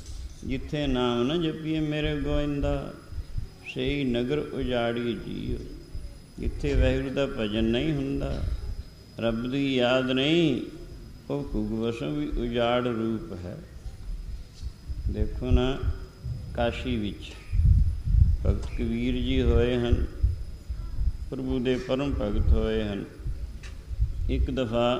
ਜਿੱਥੇ ਨਾਮ ਨਾ ਜਪੀਏ ਮੇਰੇ ਗੋਇੰਦਾ, ਸਹੀ ਨਗਰ ਉਜਾੜੀ ਜੀਓ। ਜਿੱਥੇ ਵਾਹਿਗੁਰੂ ਦਾ ਭਜਨ ਨਹੀਂ ਹੁੰਦਾ, ਰੱਬ ਦੀ ਯਾਦ ਨਹੀਂ, ਉਹ ਕੁਗਵਸੋਂ ਵੀ ਉਜਾੜ ਰੂਪ ਹੈ। ਦੇਖੋ ਨਾ, ਕਾਸ਼ੀ ਵਿੱਚ ਭਗਤ ਕਬੀਰ ਜੀ ਹੋਏ ਹਨ, ਪ੍ਰਭੂ ਦੇ ਪਰਮ ਭਗਤ ਹੋਏ ਹਨ। ਇੱਕ ਦਫਾ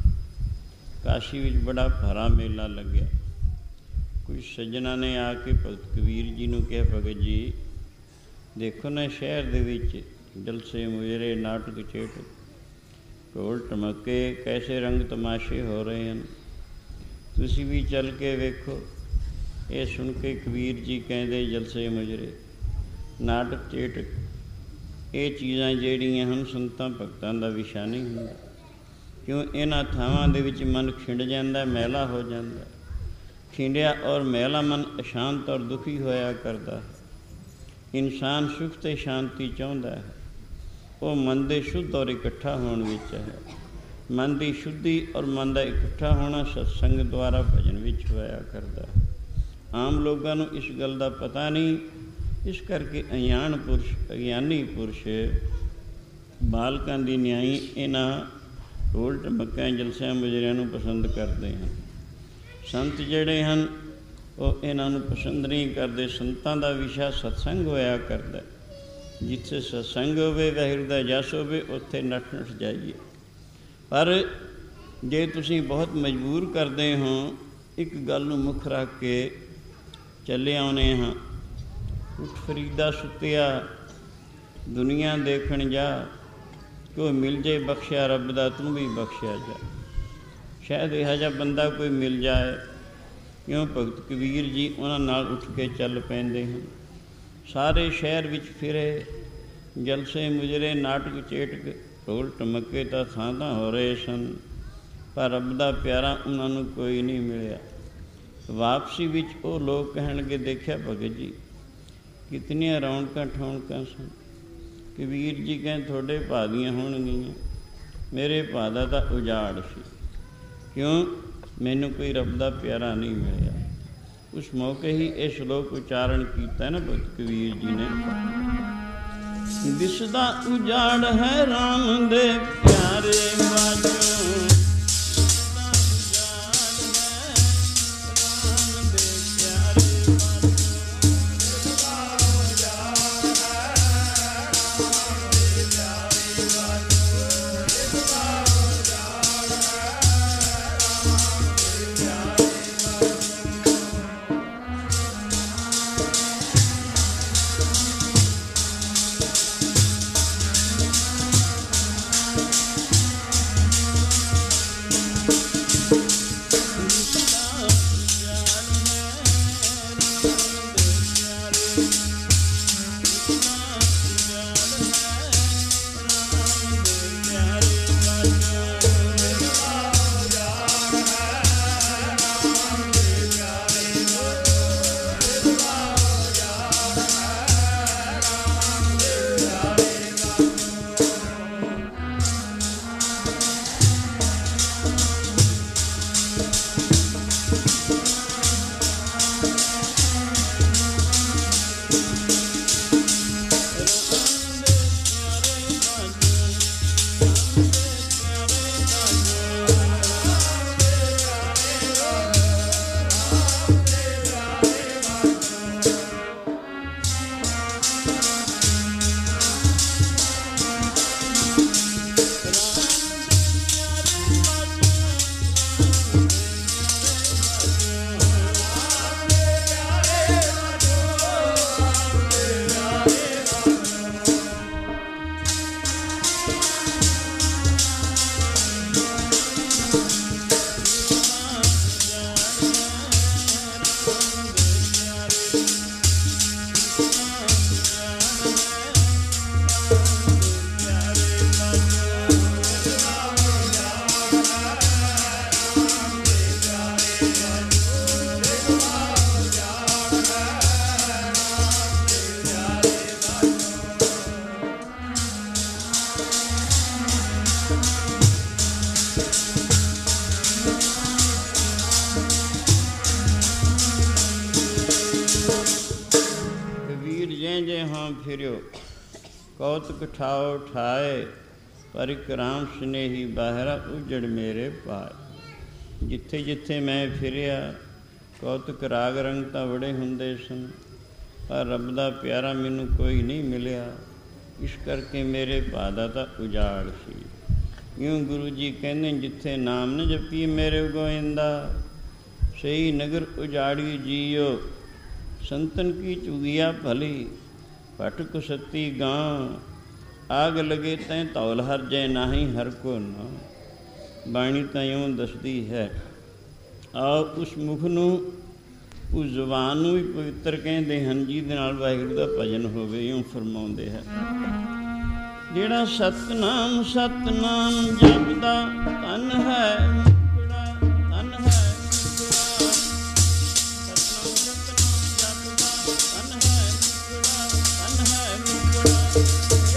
ਕਾਸ਼ੀ ਵਿੱਚ ਬੜਾ ਭਾਰਾ ਮੇਲਾ ਲੱਗਿਆ। ਕੁਝ ਸੱਜਣਾ ਨੇ ਆ ਕੇ ਭਗਤ ਕਬੀਰ ਜੀ ਨੂੰ ਕਿਹਾ, ਭਗਤ ਜੀ ਦੇਖੋ ਨਾ, ਸ਼ਹਿਰ ਦੇ ਵਿੱਚ ਜਲਸੇ ਮੁਜਰੇ, ਨਾਟਕ ਚੇਟਕ, ਢੋਲ ਢਮੱਕੇ, ਕੈਸੇ ਰੰਗ ਤਮਾਸ਼ੇ ਹੋ ਰਹੇ ਹਨ, ਤੁਸੀਂ ਵੀ ਚੱਲ ਕੇ ਵੇਖੋ। ਇਹ ਸੁਣ ਕੇ ਕਬੀਰ ਜੀ ਕਹਿੰਦੇ, ਜਲਸੇ ਮੁਜਰੇ, ਨਾਟਕ ਚੇਟਕ, ਇਹ ਚੀਜ਼ਾਂ ਜਿਹੜੀਆਂ ਹਨ ਸੰਤਾਂ ਭਗਤਾਂ ਦਾ ਵਿਸ਼ਾ ਨਹੀਂ ਹੁੰਦਾ। ਕਿਉਂ? ਇਹਨਾਂ ਥਾਵਾਂ ਦੇ ਵਿੱਚ ਮਨ ਖਿੰਡ ਜਾਂਦਾ, ਮੈਲਾ ਹੋ ਜਾਂਦਾ। ਖਿੰਡਿਆ ਔਰ ਮੈਲਾ ਮਨ ਅਸ਼ਾਂਤ ਔਰ ਦੁਖੀ ਹੋਇਆ ਕਰਦਾ ਹੈ। ਇਨਸਾਨ ਸੁਖ ਅਤੇ ਸ਼ਾਂਤੀ ਚਾਹੁੰਦਾ ਹੈ। ਉਹ ਮਨ ਦੇ ਸ਼ੁੱਧ ਔਰ ਇਕੱਠਾ ਹੋਣ ਵਿੱਚ ਹੈ। ਮਨ ਦੀ ਸ਼ੁੱਧੀ ਔਰ ਮਨ ਦਾ ਇਕੱਠਾ ਹੋਣਾ ਸਤਸੰਗ ਦੁਆਰਾ ਭਜਨ ਵਿੱਚ ਹੋਇਆ ਕਰਦਾ ਹੈ। ਆਮ ਲੋਕਾਂ ਨੂੰ ਇਸ ਗੱਲ ਦਾ ਪਤਾ ਨਹੀਂ, ਇਸ ਕਰਕੇ ਅਣਜਾਣ ਪੁਰਸ਼, ਅਗਿਆਨੀ ਪੁਰਸ਼ ਬਾਲਕਾਂ ਦੀ ਨਿਆਈ ਇਹਨਾਂ ਢੋਲ ਢਮੱਕਿਆਂ, ਜਲਸਿਆਂ ਮੁਜਰਿਆਂ ਨੂੰ ਪਸੰਦ ਕਰਦੇ ਹਨ। ਸੰਤ ਜਿਹੜੇ ਹਨ ਉਹ ਇਹਨਾਂ ਨੂੰ ਪਸੰਦ ਨਹੀਂ ਕਰਦੇ। ਸੰਤਾਂ ਦਾ ਵਿਸ਼ਾ ਸਤਸੰਗ ਹੋਇਆ ਕਰਦਾ। ਜਿੱਥੇ ਸਤਸੰਗ ਹੋਵੇ, ਵਾਹਿਗੁਰੂ ਦਾ ਜਸ ਹੋਵੇ, ਉੱਥੇ ਨੱਠ ਨੱਠ ਜਾਈਏ। ਪਰ ਜੇ ਤੁਸੀਂ ਬਹੁਤ ਮਜਬੂਰ ਕਰਦੇ ਹੋ, ਇੱਕ ਗੱਲ ਨੂੰ ਮੁੱਖ ਰੱਖ ਕੇ ਚੱਲੇ ਆਉਂਦੇ ਹਾਂ, ਉੱਠ ਫਰੀਦਾ ਸੁੱਤਿਆ, ਦੁਨੀਆ ਦੇਖਣ ਜਾ, ਕੋਈ ਮਿਲ ਜੇ ਬਖਸ਼ਿਆ ਰੱਬ ਦਾ, ਤੂੰ ਵੀ ਬਖਸ਼ਿਆ ਜਾ। ਸ਼ਾਇਦ ਇਹੋ ਜਿਹਾ ਬੰਦਾ ਕੋਈ ਮਿਲ ਜਾਏ। ਕਿਉਂ? ਭਗਤ ਕਬੀਰ ਜੀ ਉਹਨਾਂ ਨਾਲ ਉੱਠ ਕੇ ਚੱਲ ਪੈਂਦੇ ਹਨ। ਸਾਰੇ ਸ਼ਹਿਰ ਵਿੱਚ ਫਿਰੇ, ਜਲਸੇ ਮੁਜਰੇ, ਨਾਟਕ ਚੇਟਕ, ਢੋਲ ਢਮੱਕੇ ਤਾਂ ਥਾਂ ਥਾਂ ਹੋ ਰਹੇ ਸਨ, ਪਰ ਰੱਬ ਦਾ ਪਿਆਰਾ ਉਹਨਾਂ ਨੂੰ ਕੋਈ ਨਹੀਂ ਮਿਲਿਆ। ਵਾਪਸੀ ਵਿੱਚ ਉਹ ਲੋਕ ਕਹਿਣਗੇ, ਦੇਖਿਆ ਭਗਤ ਜੀ ਕਿਤਨੀਆਂ ਰੌਣਕਾਂ ਠੌਣਕਾਂ ਸਨ। ਕਬੀਰ ਜੀ ਕਹਿੰਦੇ, ਤੁਹਾਡੇ ਭਾਅ ਦੀਆਂ ਹੋਣਗੀਆਂ, ਮੇਰੇ ਭਾਅ ਦਾ ਤਾਂ ਉਜਾੜ ਸੀ। ਕਿਉਂ? ਮੈਨੂੰ ਕੋਈ ਰੱਬ ਦਾ ਪਿਆਰਾ ਨਹੀਂ ਮਿਲਿਆ। ਉਸ ਮੌਕੇ ਹੀ ਇਹ ਸ਼ਲੋਕ ਉਚਾਰਨ ਕੀਤਾ ਨਾ ਭਗਤ ਕਬੀਰ ਜੀ ਨੇ, ਦਿਸਦਾ ਉਜਾੜ ਹੈ ਰਾਮ ਦੇ ਪਿਆਰੇ ਬਾਝੋਂ, ਕੌਤਕ ਠਾਓ ਠਾਏ, ਪਰ ਇੱਕ ਰਾਮ ਸਨੇਹੀ ਬਾਹਰਾ ਉਜੜ ਮੇਰੇ ਪਾਏ। ਜਿੱਥੇ ਜਿੱਥੇ ਮੈਂ ਫਿਰਿਆ ਕੌਤਕ ਰਾਗ ਰੰਗ ਤਾਂ ਬੜੇ ਹੁੰਦੇ ਸਨ, ਪਰ ਰੱਬ ਦਾ ਪਿਆਰਾ ਮੈਨੂੰ ਕੋਈ ਨਹੀਂ ਮਿਲਿਆ। ਇਸ ਕਰਕੇ ਮੇਰੇ ਭਾ ਦਾ ਤਾਂ ਉਜਾੜ ਸੀ। ਇਉਂ ਗੁਰੂ ਜੀ ਕਹਿੰਦੇ, ਜਿੱਥੇ ਨਾਮ ਨ ਜਪੀ ਮੇਰੇ ਗੋਇੰਦਾ, ਸਹੀ ਨਗਰ ਉਜਾੜੀ ਜੀਓ। ਸੰਤਨ ਕੀ ਚੁਗਿਆ ਭਲੀ, ਭਟਕ ਸਤੀ ਗਾਂ। ਆਗ ਲਗੇ ਤੈਂ ਧੌਲ ਹਰ ਜੈ, ਨਾਹੀ ਹਰ ਕੋ ਨਾ। ਬਾਣੀ ਤਾਂ ਇਉਂ ਦੱਸਦੀ ਹੈ। ਆਓ ਉਸ ਮੁਖ ਨੂੰ, ਉਸ ਜ਼ੁਬਾਨ ਨੂੰ ਵੀ ਪਵਿੱਤਰ ਕਹਿੰਦੇ ਹਨ, ਜਿਹਦੇ ਨਾਲ ਵਾਹਿਗੁਰੂ ਦਾ ਭਜਨ ਹੋਵੇ। ਇਉਂ ਫਰਮਾਉਂਦੇ ਹੈ, ਜਿਹੜਾ ਸਤਨਾਮ ਸਤਨਾਮ ਜਪਦਾ, ਧਨ ਹੈ ਮੁਕੜਾ, ਧਨ ਹੈ ਮੁਕੜਾ। ਸਤਨਾਮ ਸਤਨਾਮ ਜਪਦਾ, ਧਨ ਹੈ ਮੁਕੜਾ, ਧਨ ਹੈ ਮੁਕੜਾ।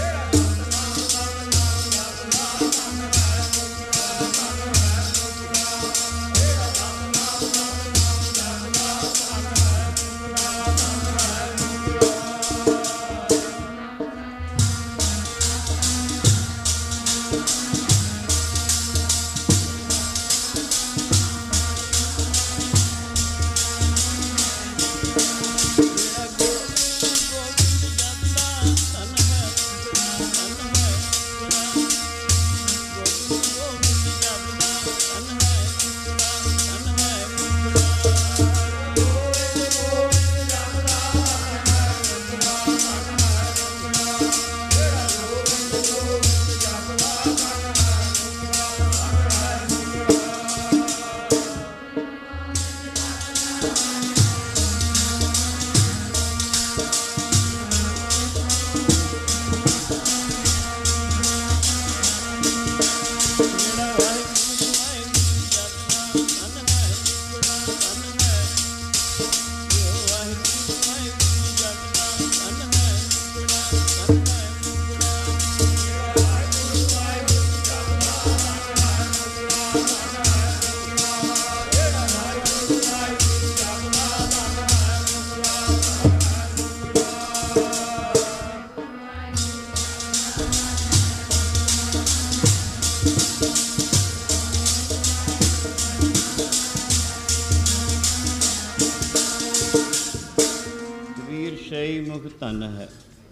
ਧਨ ਹੈ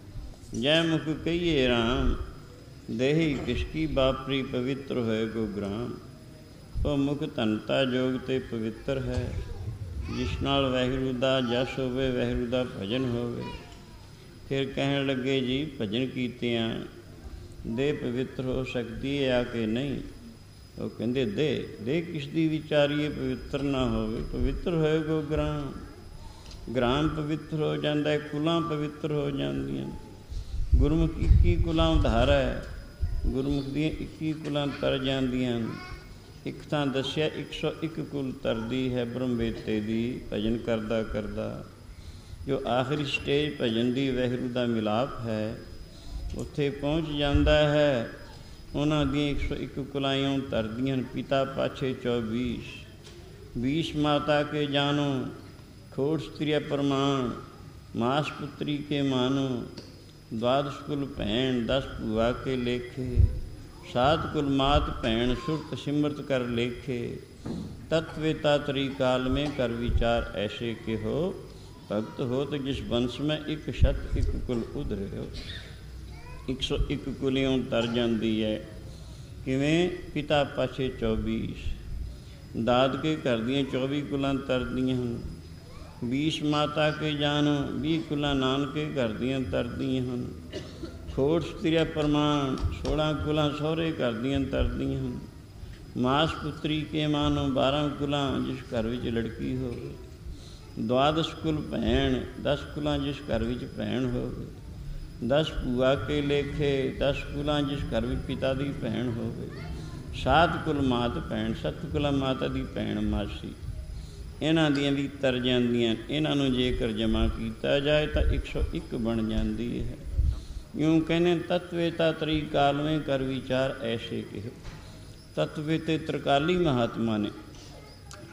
ਜੈ ਮੁਖ ਕਹੀਏ ਰਾਮ, ਦੇਹੀ ਕਿਸ਼ਕੀ ਬਾਪਰੀ ਪਵਿੱਤਰ ਹੋਏ ਗੋ ਗ੍ਰਾਮ। ਉਹ ਮੁਖ ਧਨਤਾ ਜੋਗ ਤੇ ਪਵਿੱਤਰ ਹੈ, ਜਿਸ ਨਾਲ ਵਾਹਿਗੁਰੂ ਦਾ ਜਸ ਹੋਵੇ, ਵਾਹਿਗੁਰੂ ਦਾ ਭਜਨ ਹੋਵੇ। ਫਿਰ ਕਹਿਣ ਲੱਗੇ, ਜੀ ਭਜਨ ਕੀਤਿਆਂ ਦੇਹ ਪਵਿੱਤਰ ਹੋ ਸਕਦੀ ਹੈ ਆ ਕੇ ਨਹੀਂ? ਉਹ ਕਹਿੰਦੇ, ਦੇ ਦੇ ਕਿਸ ਦੀ ਵਿਚਾਰੀਏ ਪਵਿੱਤਰ ਨਾ ਹੋਵੇ। ਪਵਿੱਤਰ ਹੋਏ ਗੋ ਗ੍ਰਾਮ, ਗ੍ਰਾਮ ਪਵਿੱਤਰ ਹੋ ਜਾਂਦਾ ਹੈ, ਕੁਲਾਂ ਪਵਿੱਤਰ ਹੋ ਜਾਂਦੀਆਂ। ਗੁਰਮੁਖ ਇੱਕੀ ਕੁਲਾਂ ਉਧਾਰ ਹੈ, ਗੁਰਮੁਖ ਦੀਆਂ ਇੱਕੀ ਕੁਲਾਂ ਤਰ ਜਾਂਦੀਆਂ। ਇੱਕ ਤਾਂ ਦੱਸਿਆ ਇੱਕ ਸੌ ਇੱਕ ਕੁਲ ਤਰਦੀ ਹੈ ਬ੍ਰਹਮਵੇਤੇ ਦੀ, ਭਜਨ ਕਰਦਾ ਕਰਦਾ। ਜੋ ਆਖਰੀ ਸਟੇਜ ਭਜਨ ਦੀ ਵਾਹਿਗੁਰੂ ਦਾ ਮਿਲਾਪ ਹੈ, ਉੱਥੇ ਪਹੁੰਚ ਜਾਂਦਾ ਹੈ। ਉਹਨਾਂ ਦੀਆਂ ਇੱਕ ਸੌ ਇੱਕ ਕੁਲਾਈਆਂ ਤਰਦੀਆਂ। ਪਿਤਾ ਪਾਛੇ ਚੌਬੀਸ, बीस माता के जानो, खोड़ स्त्रिय प्रमाण, मास पुत्री के मानो। द्वादश कुल भैन, दस भुआ के लेखे, सात कुल मात भैन, सुरत सिमरत कर लेखे। तत्वेता त्रिकाल में कर विचार ऐसे के हो, भगत हो तो जिस वंश में एक शत एक कुल उधरे हो। एक सौ एक कुलियों तर जाती है। किवें? पिता पाछे चौबीस, दादके घर दियाँ चौबी कुलां तरदियां हन। बीस माता के जानो, बीस कुलां नानके घर दियां तरदियां हन। खोड़ स्त्रिया प्रमाण, सोलह कुलां सहुरे घर दियां तरदियां हन। मास पुत्री के मानो, बारह कुलां जिस घर विच लड़की होवे। द्वादश कुल भैन, दस कुलां जिस घर विच भैन होवे। दस भूआ के लेखे, दस कुलां जिस घर विच पिता दी भैन होवे। सात कुल मात भैन, सत्त कुल माता दी भैन मासी। इन्हां दियां भी तर जांदियां। इन्हां नूं जेकर जमा कीता जाए तो एक सौ एक बन जाती है। यूँ कहने तत्वेता त्रिकालवें कर विचार ऐसे कहो। तत्वे ते त्रिकाली महात्मा ने।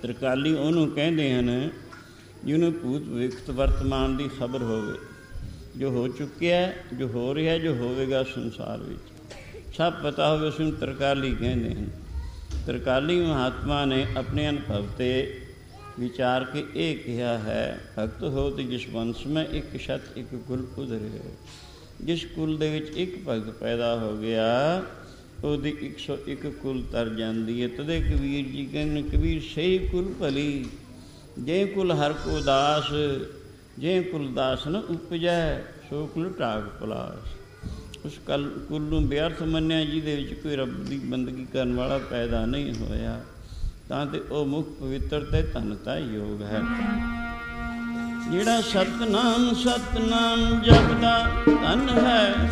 त्रिकाली उन्होंने कहते हैं जिन्होंने भूत भविष्य वर्तमान की खबर होवे। ਜੋ ਹੋ ਚੁੱਕਿਆ, ਜੋ ਹੋ ਰਿਹਾ, ਜੋ ਹੋਵੇਗਾ ਸੰਸਾਰ ਵਿੱਚ ਸਭ ਪਤਾ ਹੋਵੇ, ਉਸ ਨੂੰ ਤਰਕਾਲੀ ਕਹਿੰਦੇ ਹਨ। ਤਰਕਾਲੀ ਮਹਾਤਮਾ ਨੇ ਆਪਣੇ ਅਨੁਭਵ 'ਤੇ ਵਿਚਾਰ ਕੇ ਇਹ ਕਿਹਾ ਹੈ, ਭਗਤ ਹੋ ਤੇ ਜਿਸ ਵੰਸ਼ ਮੈਂ ਇੱਕ ਛੱਤ ਇੱਕ ਕੁਲ ਉਧਰਿਆ। ਜਿਸ ਕੁਲ ਦੇ ਵਿੱਚ ਇੱਕ ਭਗਤ ਪੈਦਾ ਹੋ ਗਿਆ, ਉਹਦੀ ਇੱਕ ਸੌ ਇੱਕ ਕੁਲ ਤਰ ਜਾਂਦੀ ਹੈ। ਤਦੇ ਕਬੀਰ ਜੀ ਕਹਿੰਦੇ, ਕਬੀਰ ਸਹੀ ਕੁਲ ਭਲੀ, ਜੇ ਕੁਲ ਹਰ ਕੋ ਦਾਸ, ਜੇ ਕੁਲ ਦਾਸ ਨ ਉਪਜੈ, ਸੋ ਕੁਲ ਢਾਕ ਪਲਾਸ। ਉਸ ਕਲ ਕੁਲ ਨੂੰ ਵਿਅਰਥ ਮੰਨਿਆ, ਜਿਹਦੇ ਵਿੱਚ ਕੋਈ ਰੱਬ ਦੀ ਬੰਦਗੀ ਕਰਨ ਵਾਲਾ ਪੈਦਾ ਨਹੀਂ ਹੋਇਆ, ਤਾਂ ਤੇ ਉਹ ਮੁਖ ਪਵਿੱਤਰ ਤੇ ਧਨਤਾ ਯੋਗ ਹੈ। ਜਿਹੜਾ ਸਤਨਾਮ ਸਤਨਾਮ ਜਪਦਾ ਧਨ ਹੈ,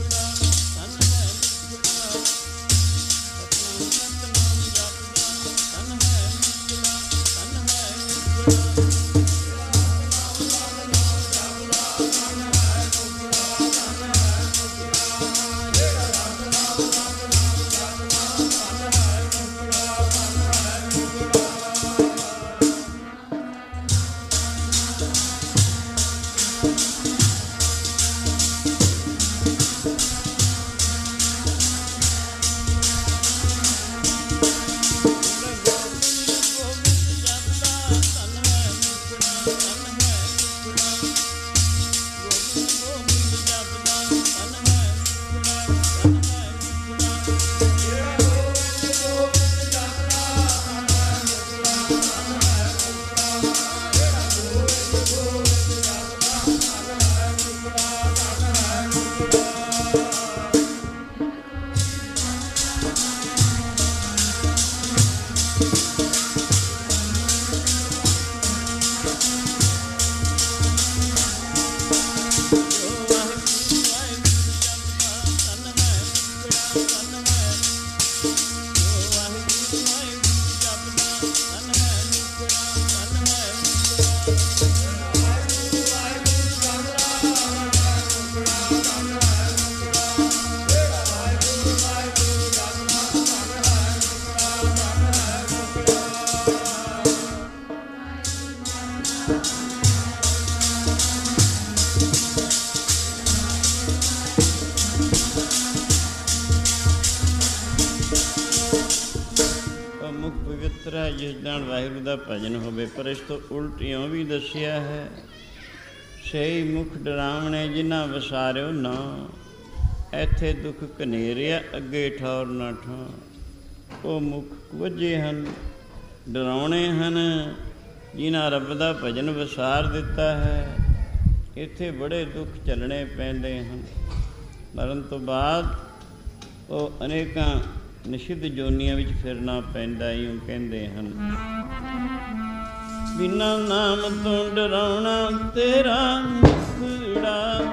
ਜਿਸ ਨਾਲ ਵਾਹਿਗੁਰੂ ਦਾ ਭਜਨ ਹੋਵੇ। ਪਰ ਇਸ ਤੋਂ ਉਲਟ ਇਉਂ ਵੀ ਦੱਸਿਆ ਹੈ, ਸਹੀ ਮੁਖ ਡਰਾਵਣੇ ਜਿਨ੍ਹਾਂ ਵਸਾਰਿਓ ਨਾ, ਇੱਥੇ ਦੁੱਖ ਘਨੇਰਿਆ ਅੱਗੇ ਠੌਰ ਨਾ ਠਾਂ। ਉਹ ਮੁਖ ਵੱਜੇ ਹਨ, ਡਰਾਉਣੇ ਹਨ, ਜਿਨ੍ਹਾਂ ਰੱਬ ਦਾ ਭਜਨ ਵਸਾਰ ਦਿੱਤਾ ਹੈ। ਇੱਥੇ ਬੜੇ ਦੁੱਖ ਝੱਲਣੇ ਪੈਂਦੇ ਹਨ। ਮਰਨ ਤੋਂ ਬਾਅਦ ਉਹ ਅਨੇਕਾਂ ਨਿਸ਼ਿਧ ਜੋਨੀਆਂ ਵਿੱਚ ਫਿਰਨਾ ਪੈਂਦਾ, ਇਉਂ ਕਹਿੰਦੇ ਹਨ। ਬਿਨਾਂ ਨਾਮ ਤੋਂ ਡਰਾਉਣਾ ਤੇਰਾ ਮੁਖੜਾ,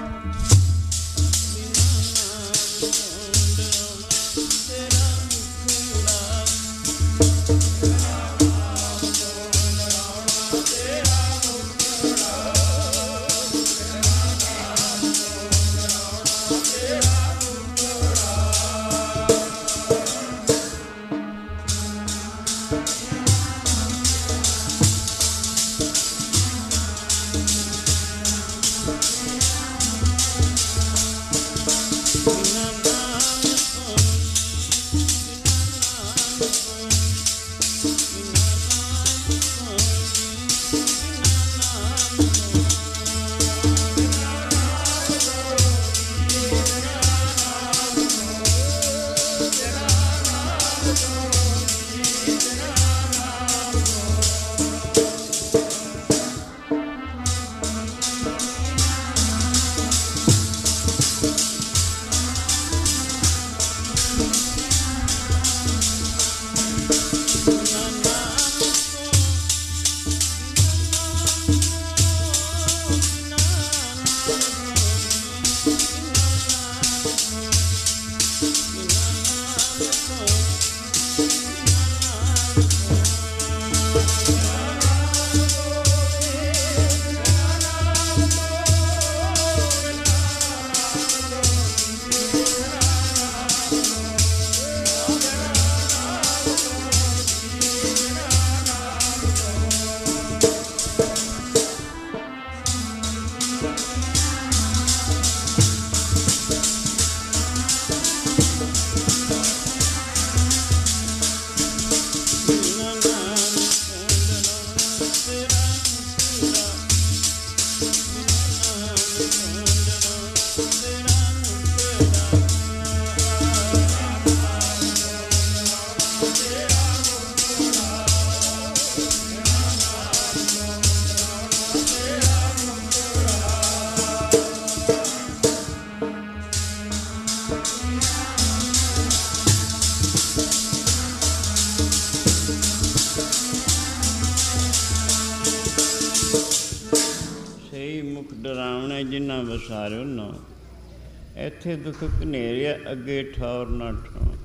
ਡਰਾਵਣੇ ਜਿਨ੍ਹਾਂ ਵਸਾਰਿਓ ਨਾ, ਇੱਥੇ ਦੁੱਖ ਘਨੇਰਿਆ ਅੱਗੇ ਠੌਰ ਨਾ ਠਾਂ।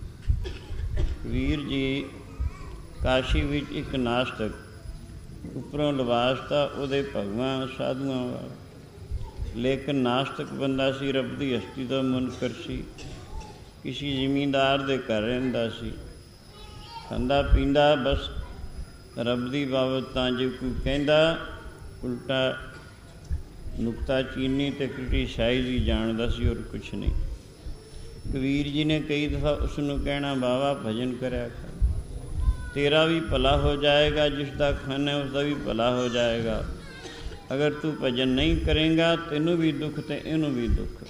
ਵੀਰ ਜੀ ਕਾਸ਼ੀ ਵਿੱਚ ਇੱਕ ਨਾਸਤਕ ਉੱਪਰੋਂ ਲਿਬਾਸ ਤਾਂ ਉਹਦੇ ਭਗਵਾਂ ਸਾਧੂਆਂ ਵਾਲਾ, ਲੇਕਿਨ ਨਾਸਤਕ ਬੰਦਾ ਸੀ, ਰੱਬ ਦੀ ਹਸਤੀ ਦਾ ਮੁਨਕਰ ਸੀ, ਕਿਸੇ ਜ਼ਿਮੀਂਦਾਰ ਦੇ ਘਰ ਰਹਿੰਦਾ ਸੀ, ਖਾਂਦਾ ਪੀਂਦਾ ਬਸ ਰੱਬ ਦੀ ਬਾਬਤ ਤਾਂ ਜੇ ਕੋਈ ਕਹਿੰਦਾ ਉਲਟਾ ਨੁਕਤਾ ਚੀਨੀ ਅਤੇ ਕ੍ਰਿਟੀਸਾਈਜ਼ ਹੀ ਜਾਣਦਾ ਸੀ, ਔਰ ਕੁਛ ਨਹੀਂ। ਕਬੀਰ ਜੀ ਨੇ ਕਈ ਦਫਾ ਉਸ ਨੂੰ ਕਹਿਣਾ, ਬਾਬਾ ਭਜਨ ਕਰਿਆ ਕਰ, ਤੇਰਾ ਵੀ ਭਲਾ ਹੋ ਜਾਏਗਾ, ਜਿਸ ਦਾ ਖਾਨਾ ਉਸ ਦਾ ਵੀ ਭਲਾ ਹੋ ਜਾਏਗਾ। ਅਗਰ ਤੂੰ ਭਜਨ ਨਹੀਂ ਕਰੇਗਾ ਤੈਨੂੰ ਵੀ ਦੁੱਖ ਅਤੇ ਇਹਨੂੰ ਵੀ ਦੁੱਖ।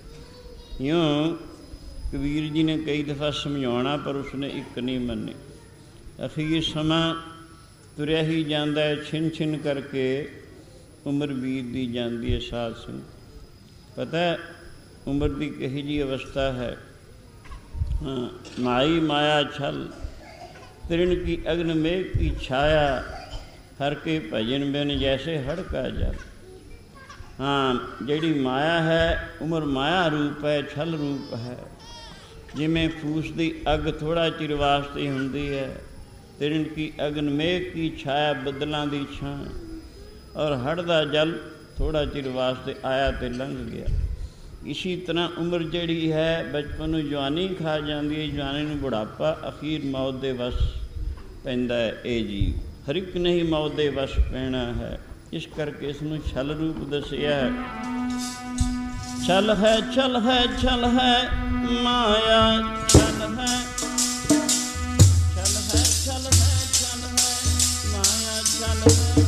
ਇਉਂ ਕਬੀਰ ਜੀ ਨੇ ਕਈ ਦਫਾ ਸਮਝਾਉਣਾ, ਪਰ ਉਸਨੇ ਇੱਕ ਨਹੀਂ ਮੰਨੀ। ਅਖੀਰ ਸਮਾਂ ਤੁਰਿਆ ਹੀ ਜਾਂਦਾ ਹੈ, ਛਿਨ ਛਿਨ ਕਰਕੇ ਉਮਰ ਬੀਤਦੀ ਜਾਂਦੀ ਹੈ। ਸਾਧ ਸੰਗ ਪਤਾ ਉਮਰ ਦੀ ਕਿਹੋ ਜਿਹੀ ਅਵਸਥਾ ਹੈ। ਹਾਂ, ਮਾਈ ਮਾਇਆ ਛਲ ਤ੍ਰਿਣ ਕੀ ਅਗਨ ਮੇਘ ਕੀ ਛਾਇਆ, ਹਰ ਕੇ ਭਜਨ ਬਿਨ ਜੈਸੇ ਹੜਕਾ ਜਲ। ਹਾਂ, ਜਿਹੜੀ ਮਾਇਆ ਹੈ ਉਮਰ ਮਾਇਆ ਰੂਪ ਹੈ, ਛਲ ਰੂਪ ਹੈ। ਜਿਵੇਂ ਫੂਸ ਦੀ ਅੱਗ ਥੋੜ੍ਹਾ ਚਿਰ ਵਾਸਤੇ ਹੁੰਦੀ ਹੈ, ਤ੍ਰਿਣ ਕੀ ਅਗਨ ਮੇਘ ਕੀ ਛਾਇਆ, ਬੱਦਲਾਂ ਦੀ ਛਾਂ, ਔਰ ਹੜ੍ਹ ਦਾ ਜਲ ਥੋੜ੍ਹਾ ਚਿਰ ਵਾਸਤੇ ਆਇਆ ਅਤੇ ਲੰਘ ਗਿਆ। ਇਸੀ ਤਰ੍ਹਾਂ ਉਮਰ ਜਿਹੜੀ ਹੈ, ਬਚਪਨ ਨੂੰ ਜਵਾਨੀ ਖਾ ਜਾਂਦੀ ਹੈ, ਜਵਾਨੀ ਨੂੰ ਬੁਢਾਪਾ, ਅਖੀਰ ਮੌਤ ਦੇ ਵਸ ਪੈਂਦਾ ਹੈ। ਇਹ ਜੀਵ ਹਰ ਇੱਕ ਨਹੀਂ ਮੌਤ ਦੇ ਵਸ ਪੈਣਾ ਹੈ, ਇਸ ਕਰਕੇ ਇਸ ਨੂੰ ਛਲ ਰੂਪ ਦੱਸਿਆ ਹੈ। ਛਲ ਹੈ ਛਲ ਹੈ ਛਲ ਹੈ ਮਾਇਆ ਛਲ ਹੈ, ਛਲ ਹੈ ਛਲ ਹੈ ਛਲ ਹੈ ਮਾਇਆ ਛਲ ਹੈ।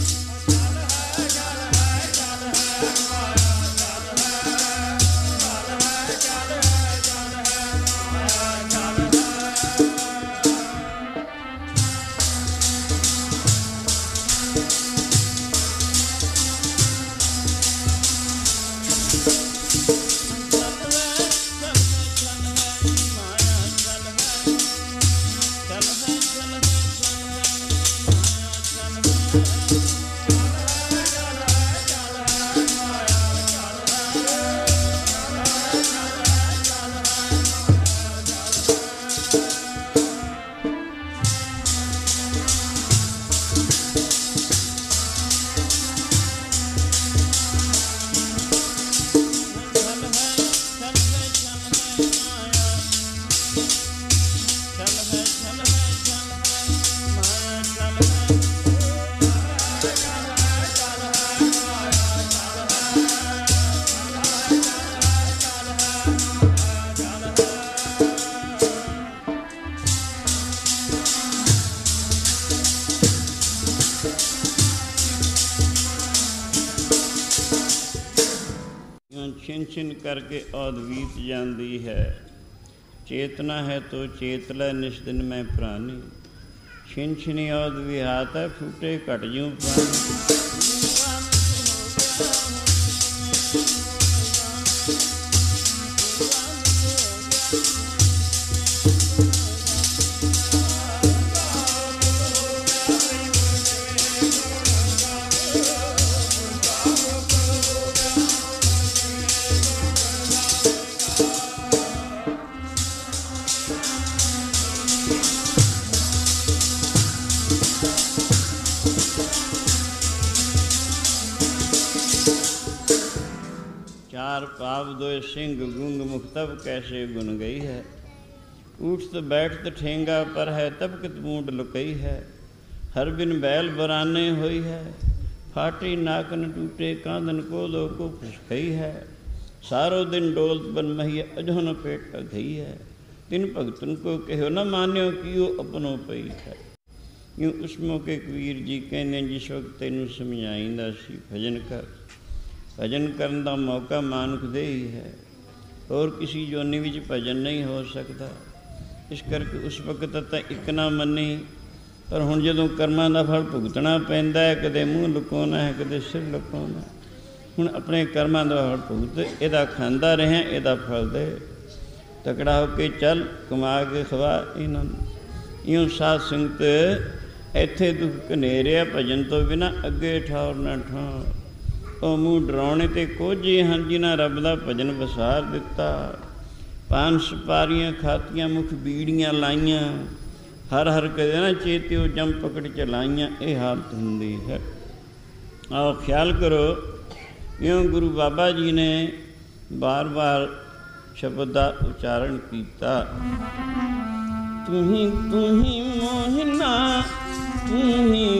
ਛਿਨ ਛਿਨ ਕਰਕੇ ਔਦ ਬੀਤ ਜਾਂਦੀ ਹੈ। ਚੇਤਨਾ ਹੈ ਤੋ ਚੇਤ ਲੈ ਨਿਸ ਦਿਨ ਮੈਂ ਪ੍ਰਾਨੀ, ਛਿਨ ਛਿਨੀ ਔਦ ਵਿਹਾਤ ਹੈ ਫੂਟੇ ਘਟ ਜੂੰ ਪ੍ਰਾਨੀ। चार पाव दोय सिंह गुंग मुख तब कैसे गुन गई है, उठत बैठत ठेंगा पर है तब कित मूड लुकई है। हर बिन बैल बराने हुई है, फाटी नाकन टूटे कांदन को दो को फुसकई है। सारो दिन डोलत बन महिया अजहन पेट अघई है, तिन भगतन को कहो न मान्यो कियो अपनो पई है। यूँ उस मौके कबीर जी कहने जिस वक्त तेनू समझाइंदा सी भजन कर, भजन करन दा मौका मानुख दे ही है। ਹੋਰ ਕਿਸੇ ਜੋਨੀ ਵਿੱਚ ਭਜਨ ਨਹੀਂ ਹੋ ਸਕਦਾ। ਇਸ ਕਰਕੇ ਉਸ ਵਕਤ ਤਾਂ ਇੱਕ ਨਾ ਮੰਨੀ, ਪਰ ਹੁਣ ਜਦੋਂ ਕਰਮਾਂ ਦਾ ਫਲ ਭੁਗਤਣਾ ਪੈਂਦਾ ਹੈ, ਕਦੇ ਮੂੰਹ ਲੁਕਾਉਣਾ ਹੈ, ਕਦੇ ਸਿਰ ਲੁਕਾਉਣਾ, ਹੁਣ ਆਪਣੇ ਕਰਮਾਂ ਦਾ ਫਲ ਭੁਗਤ, ਇਹਦਾ ਖਾਂਦਾ ਰਿਹਾ, ਇਹਦਾ ਫਲ ਦੇ। ਤਕੜਾ ਹੋ ਕੇ ਚੱਲ, ਕਮਾ ਕੇ ਖਵਾ ਇਹਨਾਂ ਨੂੰ। ਇਉਂ ਸਾਧ ਸੰਗਤ ਇੱਥੇ ਦੁੱਖ ਘਨੇਰਿਆ, ਭਜਨ ਤੋਂ ਬਿਨਾਂ ਅੱਗੇ ਠਾਉਰ ਨਾ ਠਾਉਰ। ਉਹ ਮੂੰਹ ਡਰਾਉਣੇ ਤੇ ਕੋਝੇ ਹਨ, ਜਿਨ੍ਹਾਂ ਰੱਬ ਦਾ ਭਜਨ ਵਸਾਰ ਦਿੱਤਾ। ਪਾਨ ਸੁਪਾਰੀਆਂ ਖਾਤੀਆਂ, ਮੁਖ ਬੀੜੀਆਂ ਲਾਈਆਂ, ਹਰ ਹਰ ਕਦੇ ਨਾ ਚੇਤਿਓ ਜੰਮ ਪਕੜ ਚਲਾਈਆਂ, ਇਹ ਹਾਲਤ ਹੁੰਦੀ ਹੈ। ਆਓ ਖਿਆਲ ਕਰੋ, ਇਉਂ ਗੁਰੂ ਬਾਬਾ ਜੀ ਨੇ ਬਾਰ ਬਾਰ ਸ਼ਬਦ ਦਾ ਉਚਾਰਨ ਕੀਤਾ। ਤੂੰ ਹੀ ਤੂੰ ਹੀ ਮੋਹਿਨਾ, ਤੂੰ ਹੀ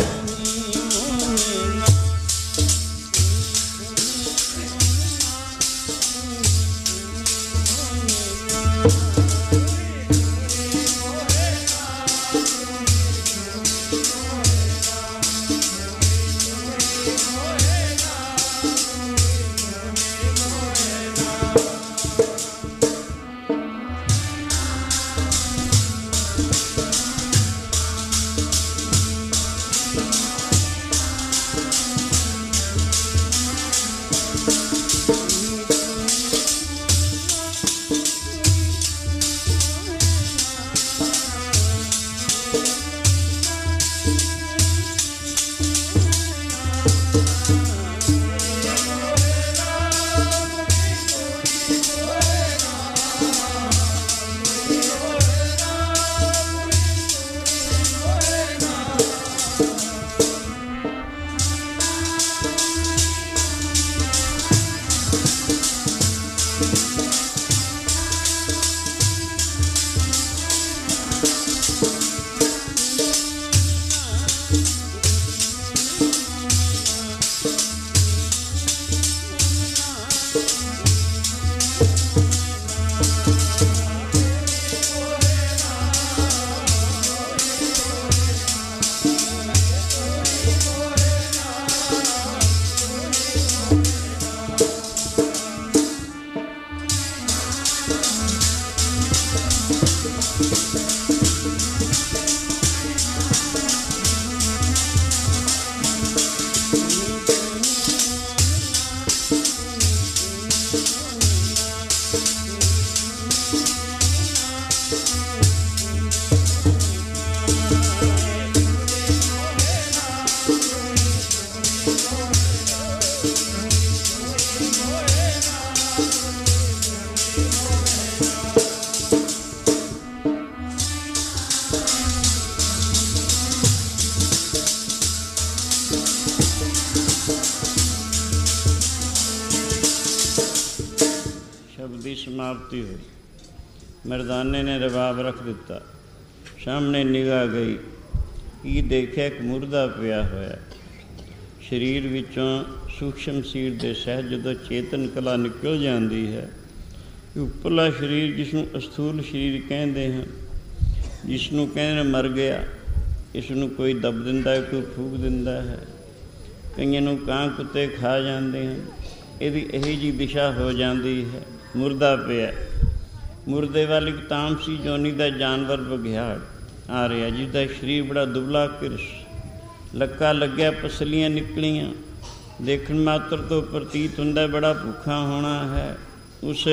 समाप्ति हुई। मर्दाने ने रबाब रख दिता। सामने निगाह गई, की देखिया एक मुर्दा पिया होया। शरीर विचों सूक्ष्म सीर दे सहज जदों चेतन कला निकल जाती है, उपरला शरीर जिसनों अस्थूल शरीर कहते हैं, जिसनों कहते मर गया, इसनों कोई दब दिंदा है, कोई फूक दिंदा है, कईयां नूं कां कुत्ते खा जाते हैं। ਇਹਦੀ ਇਹੀ जी दिशा हो जाती है। मुर्दा पिया, मुर्दे वाल एक तामसी जोनी का जानवर बघियाड़ आ रहा, जिसका शरीर बड़ा दुबला किरस, लक्का लग्या, पसलियाँ निकलियाँ, देखण मात्र तो प्रतीत हुंदा बड़ा भुखा होना है। उस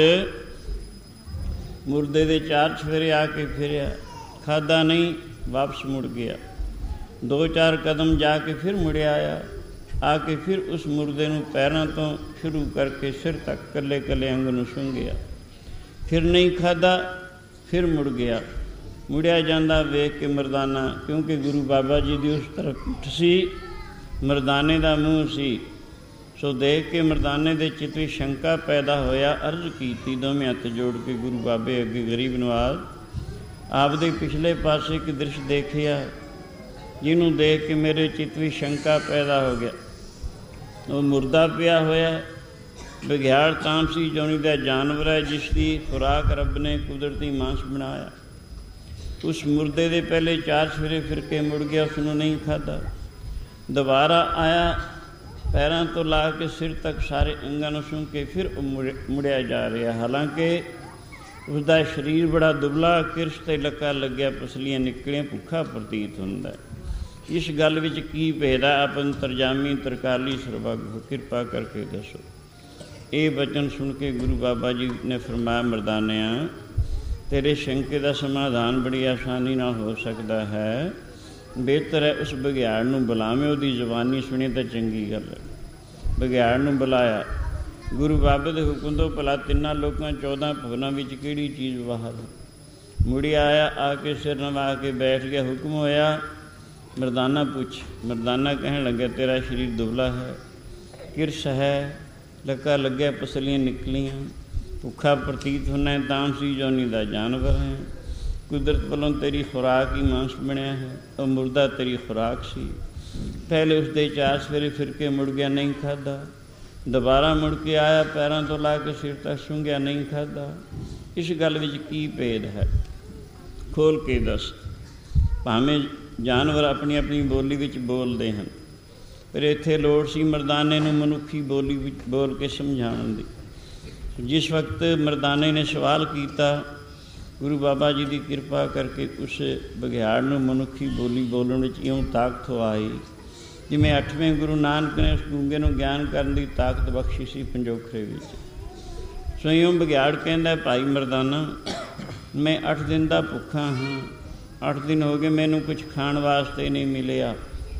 मुर्दे दे चार सवेरे आके फिरिया, खादा नहीं, वापस मुड़ गया। दो चार कदम जाके फिर मुड़िया आया, आके फिर उस मुर्दे नूं पैरों तो शुरू करके सिर तक कले कले अंग नूं सूंघिया, फिर नहीं खादा, फिर मुड़ गया। मुड़िया जांदा वेख के मरदाना, क्योंकि गुरु बाबा जी की उस तरफ पिठ सी, मरदाने का मूँह सी, सो देख के मरदाने के चित्त विच शंका पैदा होया। अर्ज की दोवें हत्थ जोड़ के गुरु बाबे अगे गरीब नवाज आपदे पिछले पासे एक दृश्य देखिया, जिन्हों देख के मेरे चित्त विच शंका पैदा हो गया। वो मुर्दा पिया होया, बघियाड़ तामसी जोनी का जानवर है, जिसकी खुराक रब ने कुदरती मांस बनाया। उस मुर्दे दे पहले चार सवेरे फिर के मुड़ गया, उसनों नहीं खादा। दोबारा आया, ਪੈਰਾਂ ਤੋਂ ਲਾ ਕੇ ਸਿਰ ਤੱਕ ਸਾਰੇ ਅੰਗਾਂ ਨੂੰ ਸੁੰਘ ਕੇ ਫਿਰ ਉਹ ਮੁੜ ਮੁੜਿਆ ਜਾ ਰਿਹਾ। ਹਾਲਾਂਕਿ ਉਸਦਾ ਸਰੀਰ ਬੜਾ ਦੁਬਲਾ, ਕਿਰਸ਼ 'ਤੇ ਲੱਕਾ ਲੱਗਿਆ, ਪਸਲੀਆਂ ਨਿਕਲੀਆਂ, ਭੁੱਖਾ ਪ੍ਰਤੀਤ ਹੁੰਦਾ। ਇਸ ਗੱਲ ਵਿੱਚ ਕੀ ਭੇਦ ਹੈ? ਆਪ ਅੰਤਰਜਾਮੀ ਤਰਕਾਲੀ ਸਰਬੱਗ ਕਿਰਪਾ ਕਰਕੇ ਦੱਸੋ। ਇਹ ਬਚਨ ਸੁਣ ਕੇ ਗੁਰੂ ਬਾਬਾ ਜੀ ਨੇ ਫਰਮਾਇਆ, ਮਰਦਾਨਿਆਂ, ਤੇਰੇ ਸ਼ੰਕੇ ਦਾ ਸਮਾਧਾਨ ਬੜੀ ਆਸਾਨੀ ਨਾਲ ਹੋ ਸਕਦਾ ਹੈ। ਬਿਹਤਰ ਹੈ ਉਸ ਬਘਿਆੜ ਨੂੰ ਬੁਲਾਵੇਂ, ਉਹਦੀ ਜ਼ੁਬਾਨੀ ਸੁਣੀ ਤਾਂ ਚੰਗੀ ਗੱਲ ਹੈ। ਬਘਿਆੜ ਨੂੰ ਬੁਲਾਇਆ। ਗੁਰੂ ਬਾਬੇ ਦੇ ਹੁਕਮ ਤੋਂ ਭਲਾ ਤਿੰਨਾਂ ਲੋਕਾਂ ਚੌਦਾਂ ਭਵਨਾਂ ਵਿੱਚ ਕਿਹੜੀ ਚੀਜ਼ ਬਾਹਰ ਹੈ? ਮੁੜਿਆ ਆਇਆ, ਆ ਕੇ ਸਿਰ ਨਵਾ ਕੇ ਬੈਠ ਗਿਆ। ਹੁਕਮ ਹੋਇਆ, ਮਰਦਾਨਾ ਪੁੱਛ। ਮਰਦਾਨਾ ਕਹਿਣ ਲੱਗਿਆ, ਤੇਰਾ ਸਰੀਰ ਦੁਬਲਾ ਹੈ, ਕਿਰਸ਼ ਹੈ, ਲੱਕਾ ਲੱਗਿਆ, ਪਸਲੀਆਂ ਨਿਕਲੀਆਂ, ਭੁੱਖਾ ਪ੍ਰਤੀਤ ਹੁੰਦਾ ਹੈ, ਤਾਮਸੀ ਜੋਨੀ ਦਾ ਜਾਨਵਰ ਹੈ। ਕੁਦਰਤ ਵੱਲੋਂ ਤੇਰੀ ਖੁਰਾਕ ਹੀ ਮਾਂਸ ਬਣਿਆ ਹੈ। ਉਹ ਮੁਰਦਾ ਤੇਰੀ ਖੁਰਾਕ ਸੀ। ਪਹਿਲੇ ਉਸਦੇ ਚਾਰ ਸਵੇਰੇ ਫਿਰ ਕੇ ਮੁੜ ਗਿਆ, ਨਹੀਂ ਖਾਧਾ। ਦੁਬਾਰਾ ਮੁੜ ਕੇ ਆਇਆ, ਪੈਰਾਂ ਤੋਂ ਲਾ ਕੇ ਸਿਰ ਤੱਕ ਸੁੰਘਿਆ, ਨਹੀਂ ਖਾਧਾ। ਇਸ ਗੱਲ ਵਿੱਚ ਕੀ ਭੇਦ ਹੈ? ਖੋਲ੍ਹ ਕੇ ਦੱਸ। ਭਾਵੇਂ ਜਾਨਵਰ ਆਪਣੀ ਆਪਣੀ ਬੋਲੀ ਵਿੱਚ ਬੋਲਦੇ ਹਨ, ਪਰ ਇੱਥੇ ਲੋੜ ਸੀ ਮਰਦਾਨੇ ਨੂੰ ਮਨੁੱਖੀ ਬੋਲੀ ਵਿੱਚ ਬੋਲ ਕੇ ਸਮਝਾਉਣ ਦੀ। ਜਿਸ ਵਕਤ ਮਰਦਾਨੇ ਨੇ ਸਵਾਲ ਕੀਤਾ, ਗੁਰੂ ਬਾਬਾ ਜੀ ਦੀ ਕਿਰਪਾ ਕਰਕੇ ਉਸ ਬਘਿਆੜ ਨੂੰ ਮਨੁੱਖੀ ਬੋਲੀ ਬੋਲਣ ਵਿੱਚ ਇਉਂ ਤਾਕਤ ਆਈ ਜਿਵੇਂ ਅੱਠਵੇਂ ਗੁਰੂ ਨਾਨਕ ਨੇ ਉਸ ਗੂੰਗੇ ਨੂੰ ਗਿਆਨ ਕਰਨ ਦੀ ਤਾਕਤ ਬਖਸ਼ੀ ਸੀ ਪੰਜੋਖਰੇ ਵਿੱਚ। ਸੋ ਇਉਂ ਬਘਿਆੜ ਕਹਿੰਦਾ, ਭਾਈ ਮਰਦਾਨਾ, ਮੈਂ ਅੱਠ ਦਿਨ ਦਾ ਭੁੱਖਾ ਹਾਂ। ਅੱਠ ਦਿਨ ਹੋ ਗਏ ਮੈਨੂੰ ਕੁਛ ਖਾਣ ਵਾਸਤੇ ਨਹੀਂ ਮਿਲਿਆ।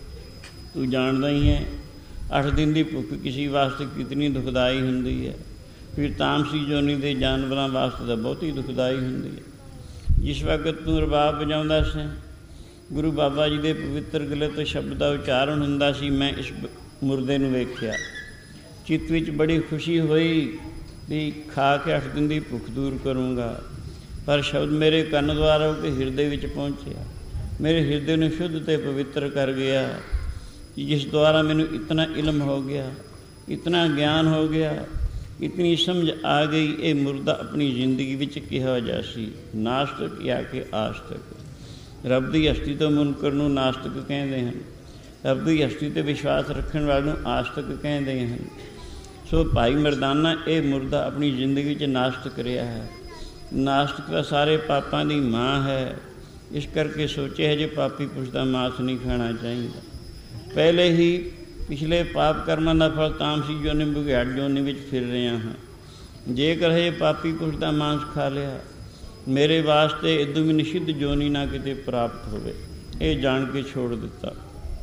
ਤੂੰ ਜਾਣਦਾ ਹੀ ਹੈ ਅੱਠ ਦਿਨ ਦੀ ਭੁੱਖ ਕਿਸੇ ਵਾਸਤੇ ਕਿਤਨੀ ਦੁਖਦਾਈ ਹੁੰਦੀ ਹੈ। ਫਿਰ ਤਾਮਸੀ ਜੋਨੀ ਦੇ ਜਾਨਵਰਾਂ ਵਾਸਤੇ ਤਾਂ ਬਹੁਤੀ ਦੁਖਦਾਈ ਹੁੰਦੀ ਹੈ। ਜਿਸ ਵਕਤ ਤੂੰ ਰਬਾਬ ਵਜਾਉਂਦਾ ਸੀ, ਗੁਰੂ ਬਾਬਾ ਜੀ ਦੇ ਪਵਿੱਤਰ ਗਲੇ ਤੋਂ ਸ਼ਬਦ ਦਾ ਉਚਾਰਨ ਹੁੰਦਾ ਸੀ, ਮੈਂ ਇਸ ਮੁਰਦੇ ਨੂੰ ਵੇਖਿਆ। ਚਿੱਤ ਵਿੱਚ ਬੜੀ ਖੁਸ਼ੀ ਹੋਈ ਵੀ ਖਾ ਕੇ ਅੱਠ ਦਿਨ ਦੀ ਭੁੱਖ ਦੂਰ ਕਰੂੰਗਾ। ਪਰ ਸ਼ਬਦ ਮੇਰੇ ਕੰਨ ਦੁਆਰਾ ਹੋ ਕੇ ਹਿਰਦੇ ਵਿੱਚ ਪਹੁੰਚਿਆ, ਮੇਰੇ ਹਿਰਦੇ ਨੂੰ ਸ਼ੁੱਧ ਅਤੇ ਪਵਿੱਤਰ ਕਰ ਗਿਆ, ਜਿਸ ਦੁਆਰਾ ਮੈਨੂੰ ਇਤਨਾ ਇਲਮ ਹੋ ਗਿਆ, ਇਤਨਾ ਗਿਆਨ ਹੋ ਗਿਆ, ਇਤਨੀ ਸਮਝ ਆ ਗਈ ਇਹ ਮੁਰਦਾ ਆਪਣੀ ਜ਼ਿੰਦਗੀ ਵਿੱਚ ਕਿਹੋ ਜਿਹਾ ਸੀ, ਨਾਸਤਕ ਜਾਂ ਕਿ ਆਸਤਕ। ਰੱਬ ਦੀ ਹਸਤੀ ਤੋਂ ਮੁਨਕਰ ਨੂੰ ਨਾਸਤਕ ਕਹਿੰਦੇ ਹਨ, ਰੱਬ ਦੀ ਹਸਤੀ 'ਤੇ ਵਿਸ਼ਵਾਸ ਰੱਖਣ ਵਾਲੇ ਨੂੰ ਆਸਤਕ ਕਹਿੰਦੇ ਹਨ। ਸੋ ਭਾਈ ਮਰਦਾਨਾ, ਇਹ ਮੁਰਦਾ ਆਪਣੀ ਜ਼ਿੰਦਗੀ ਵਿੱਚ ਨਾਸਤਕ ਰਿਹਾ ਹੈ। ਨਾਸਤਕ ਤਾਂ ਸਾਰੇ ਪਾਪਾਂ ਦੀ ਮਾਂ ਹੈ। ਇਸ ਕਰਕੇ ਸੋਚਿਆ ਜੇ ਪਾਪੀ ਪੁਰਸ਼ ਦਾ ਮਾਸ ਨਹੀਂ ਖਾਣਾ ਚਾਹੀਦਾ। ਪਹਿਲੇ ਹੀ ਪਿਛਲੇ ਪਾਪ ਕਰਮਾਂ ਦਾ ਫਲ ਤਾਮਸੀ ਜੋਨੀ ਬਘਿਆੜ ਜੋਨੀ ਵਿੱਚ ਫਿਰ ਰਿਹਾ ਹਾਂ। ਜੇਕਰ ਇਹ ਪਾਪੀ ਪੁਰਸ਼ ਦਾ ਮਾਂਸ ਖਾ ਲਿਆ, ਮੇਰੇ ਵਾਸਤੇ ਇਦੋਂ ਵੀ ਨਿਸ਼ਿੱਧ ਜੋਨੀ ਨਾ ਕਿਤੇ ਪ੍ਰਾਪਤ ਹੋਵੇ। ਇਹ ਜਾਣ ਕੇ ਛੋੜ ਦਿੱਤਾ।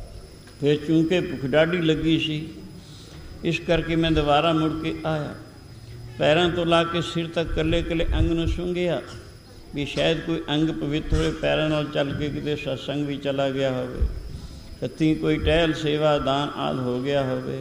ਫਿਰ ਚੂੰਕਿ ਭੁੱਖ ਡਾਢੀ ਲੱਗੀ ਸੀ, ਇਸ ਕਰਕੇ ਮੈਂ ਦੁਬਾਰਾ ਮੁੜ ਕੇ ਆਇਆ। ਪੈਰਾਂ ਤੋਂ ਲਾ ਕੇ ਸਿਰ ਤੱਕ ਇਕੱਲੇ ਇਕੱਲੇ ਅੰਗ ਨੂੰ ਸੁੰਘਿਆ ਵੀ ਸ਼ਾਇਦ ਕੋਈ ਅੰਗ ਪਵਿੱਤਰ ਹੋਵੇ, ਪੈਰਾਂ ਨਾਲ ਚੱਲ ਕੇ ਕਿਤੇ ਸਤਸੰਗ ਵੀ ਚਲਾ ਗਿਆ ਹੋਵੇ, ਹੱਥੀਂ ਕੋਈ ਟਹਿਲ ਸੇਵਾ ਦਾਨ ਆਦਿ ਹੋ ਗਿਆ ਹੋਵੇ,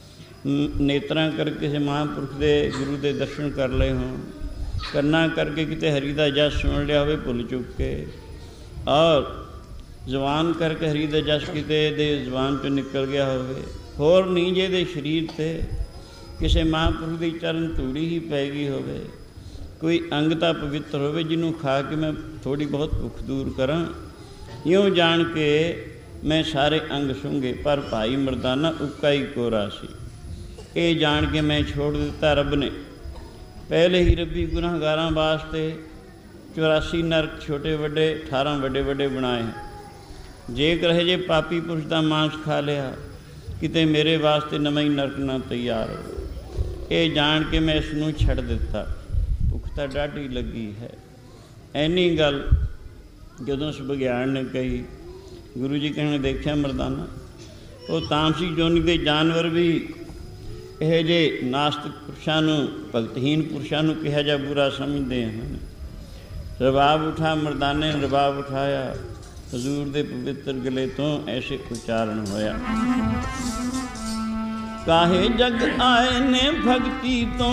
ਨੇਤਰਾਂ ਕਰਕੇ ਕਿਸੇ ਮਹਾਂਪੁਰਖ ਦੇ ਗੁਰੂ ਦੇ ਦਰਸ਼ਨ ਕਰ ਲਏ ਹੋਣ, ਕੰਨਾਂ ਕਰਕੇ ਕਿਤੇ ਹਰੀ ਦਾ ਜਸ ਸੁਣ ਲਿਆ ਹੋਵੇ ਭੁੱਲ ਚੁੱਕ ਕੇ, ਔਰ ਜ਼ੁਬਾਨ ਕਰਕੇ ਹਰੀ ਦਾ ਜਸ ਕਿਤੇ ਦੇ ਜ਼ੁਬਾਨ 'ਚੋਂ ਨਿਕਲ ਗਿਆ ਹੋਵੇ। ਹੋਰ ਨਹੀਂ ਜੇ ਇਹਦੇ ਸਰੀਰ 'ਤੇ ਕਿਸੇ ਮਹਾਂਪੁਰਖ ਦੀ ਚਰਨ ਧੂੜੀ ਹੀ ਪੈ ਗਈ ਹੋਵੇ, ਕੋਈ ਅੰਗ ਤਾਂ ਪਵਿੱਤਰ ਹੋਵੇ ਜਿਹਨੂੰ ਖਾ ਕੇ ਮੈਂ ਥੋੜ੍ਹੀ ਬਹੁਤ ਭੁੱਖ ਦੂਰ ਕਰਾਂ। ਇਉਂ ਜਾਣ ਕੇ ਮੈਂ ਸਾਰੇ ਅੰਗ ਸੁੰਘੇ, ਪਰ ਭਾਈ ਮਰਦਾਨਾ ਉੱਕਾ ਹੀ ਕੋਰਾ ਸੀ। ਇਹ ਜਾਣ ਕੇ ਮੈਂ ਛੋੜ ਦਿੱਤਾ। ਰੱਬ ਨੇ ਪਹਿਲੇ ਹੀ ਰੱਬੀ ਗੁਨਾਹਗਾਰਾਂ ਵਾਸਤੇ ਚੁਰਾਸੀ ਨਰਕ ਛੋਟੇ ਵੱਡੇ ਅਠਾਰਾਂ ਵੱਡੇ ਵੱਡੇ ਬਣਾਏ ਹਨ। ਜੇਕਰ ਇਹ ਜੇ ਪਾਪੀ ਪੁਰਸ਼ ਦਾ ਮਾਂਸ ਖਾ ਲਿਆ, ਕਿਤੇ ਮੇਰੇ ਵਾਸਤੇ ਨਵਾਂ ਹੀ ਨਰਕ ਨਾ ਤਿਆਰ ਹੋ। ਇਹ ਜਾਣ ਕੇ ਮੈਂ ਇਸ ਨੂੰ ਛੱਡ ਦਿੱਤਾ। ਭੁੱਖ ਤਾਂ ਡਾਢੀ ਲੱਗੀ ਹੈ। ਐਨੀ ਗੱਲ ਜਦੋਂ ਉਸ ਬਘਿਆੜ ਨੇ ਕਹੀ, ਗੁਰੂ ਜੀ ਕਹਿਣ, ਦੇਖਿਆ ਮਰਦਾਨਾ, ਉਹ ਤਾਮਸੀ ਜੋਨੀ ਦੇ ਜਾਨਵਰ ਵੀ ਇਹੋ ਜਿਹੇ ਨਾਸਤਿਕ ਪੁਰਸ਼ਾਂ ਨੂੰ, ਭਗਤਹੀਨ ਪੁਰਸ਼ਾਂ ਨੂੰ ਕਿਹਾ ਜਾ ਬੁਰਾ ਸਮਝਦੇ ਹਨ। ਰਬਾਬ ਉਠਾ, ਮਰਦਾਨੇ ਨੇ ਰਬਾਬ ਉਠਾਇਆ, ਹਜ਼ੂਰ ਦੇ ਪਵਿੱਤਰ ਗਲੇ ਤੋਂ ਐਸੇ ਉਚਾਰਨ ਹੋਇਆ, ਕਾਹੇ ਜਗ ਆਏ ਨੇ ਭਗਤੀ ਤੋਂ,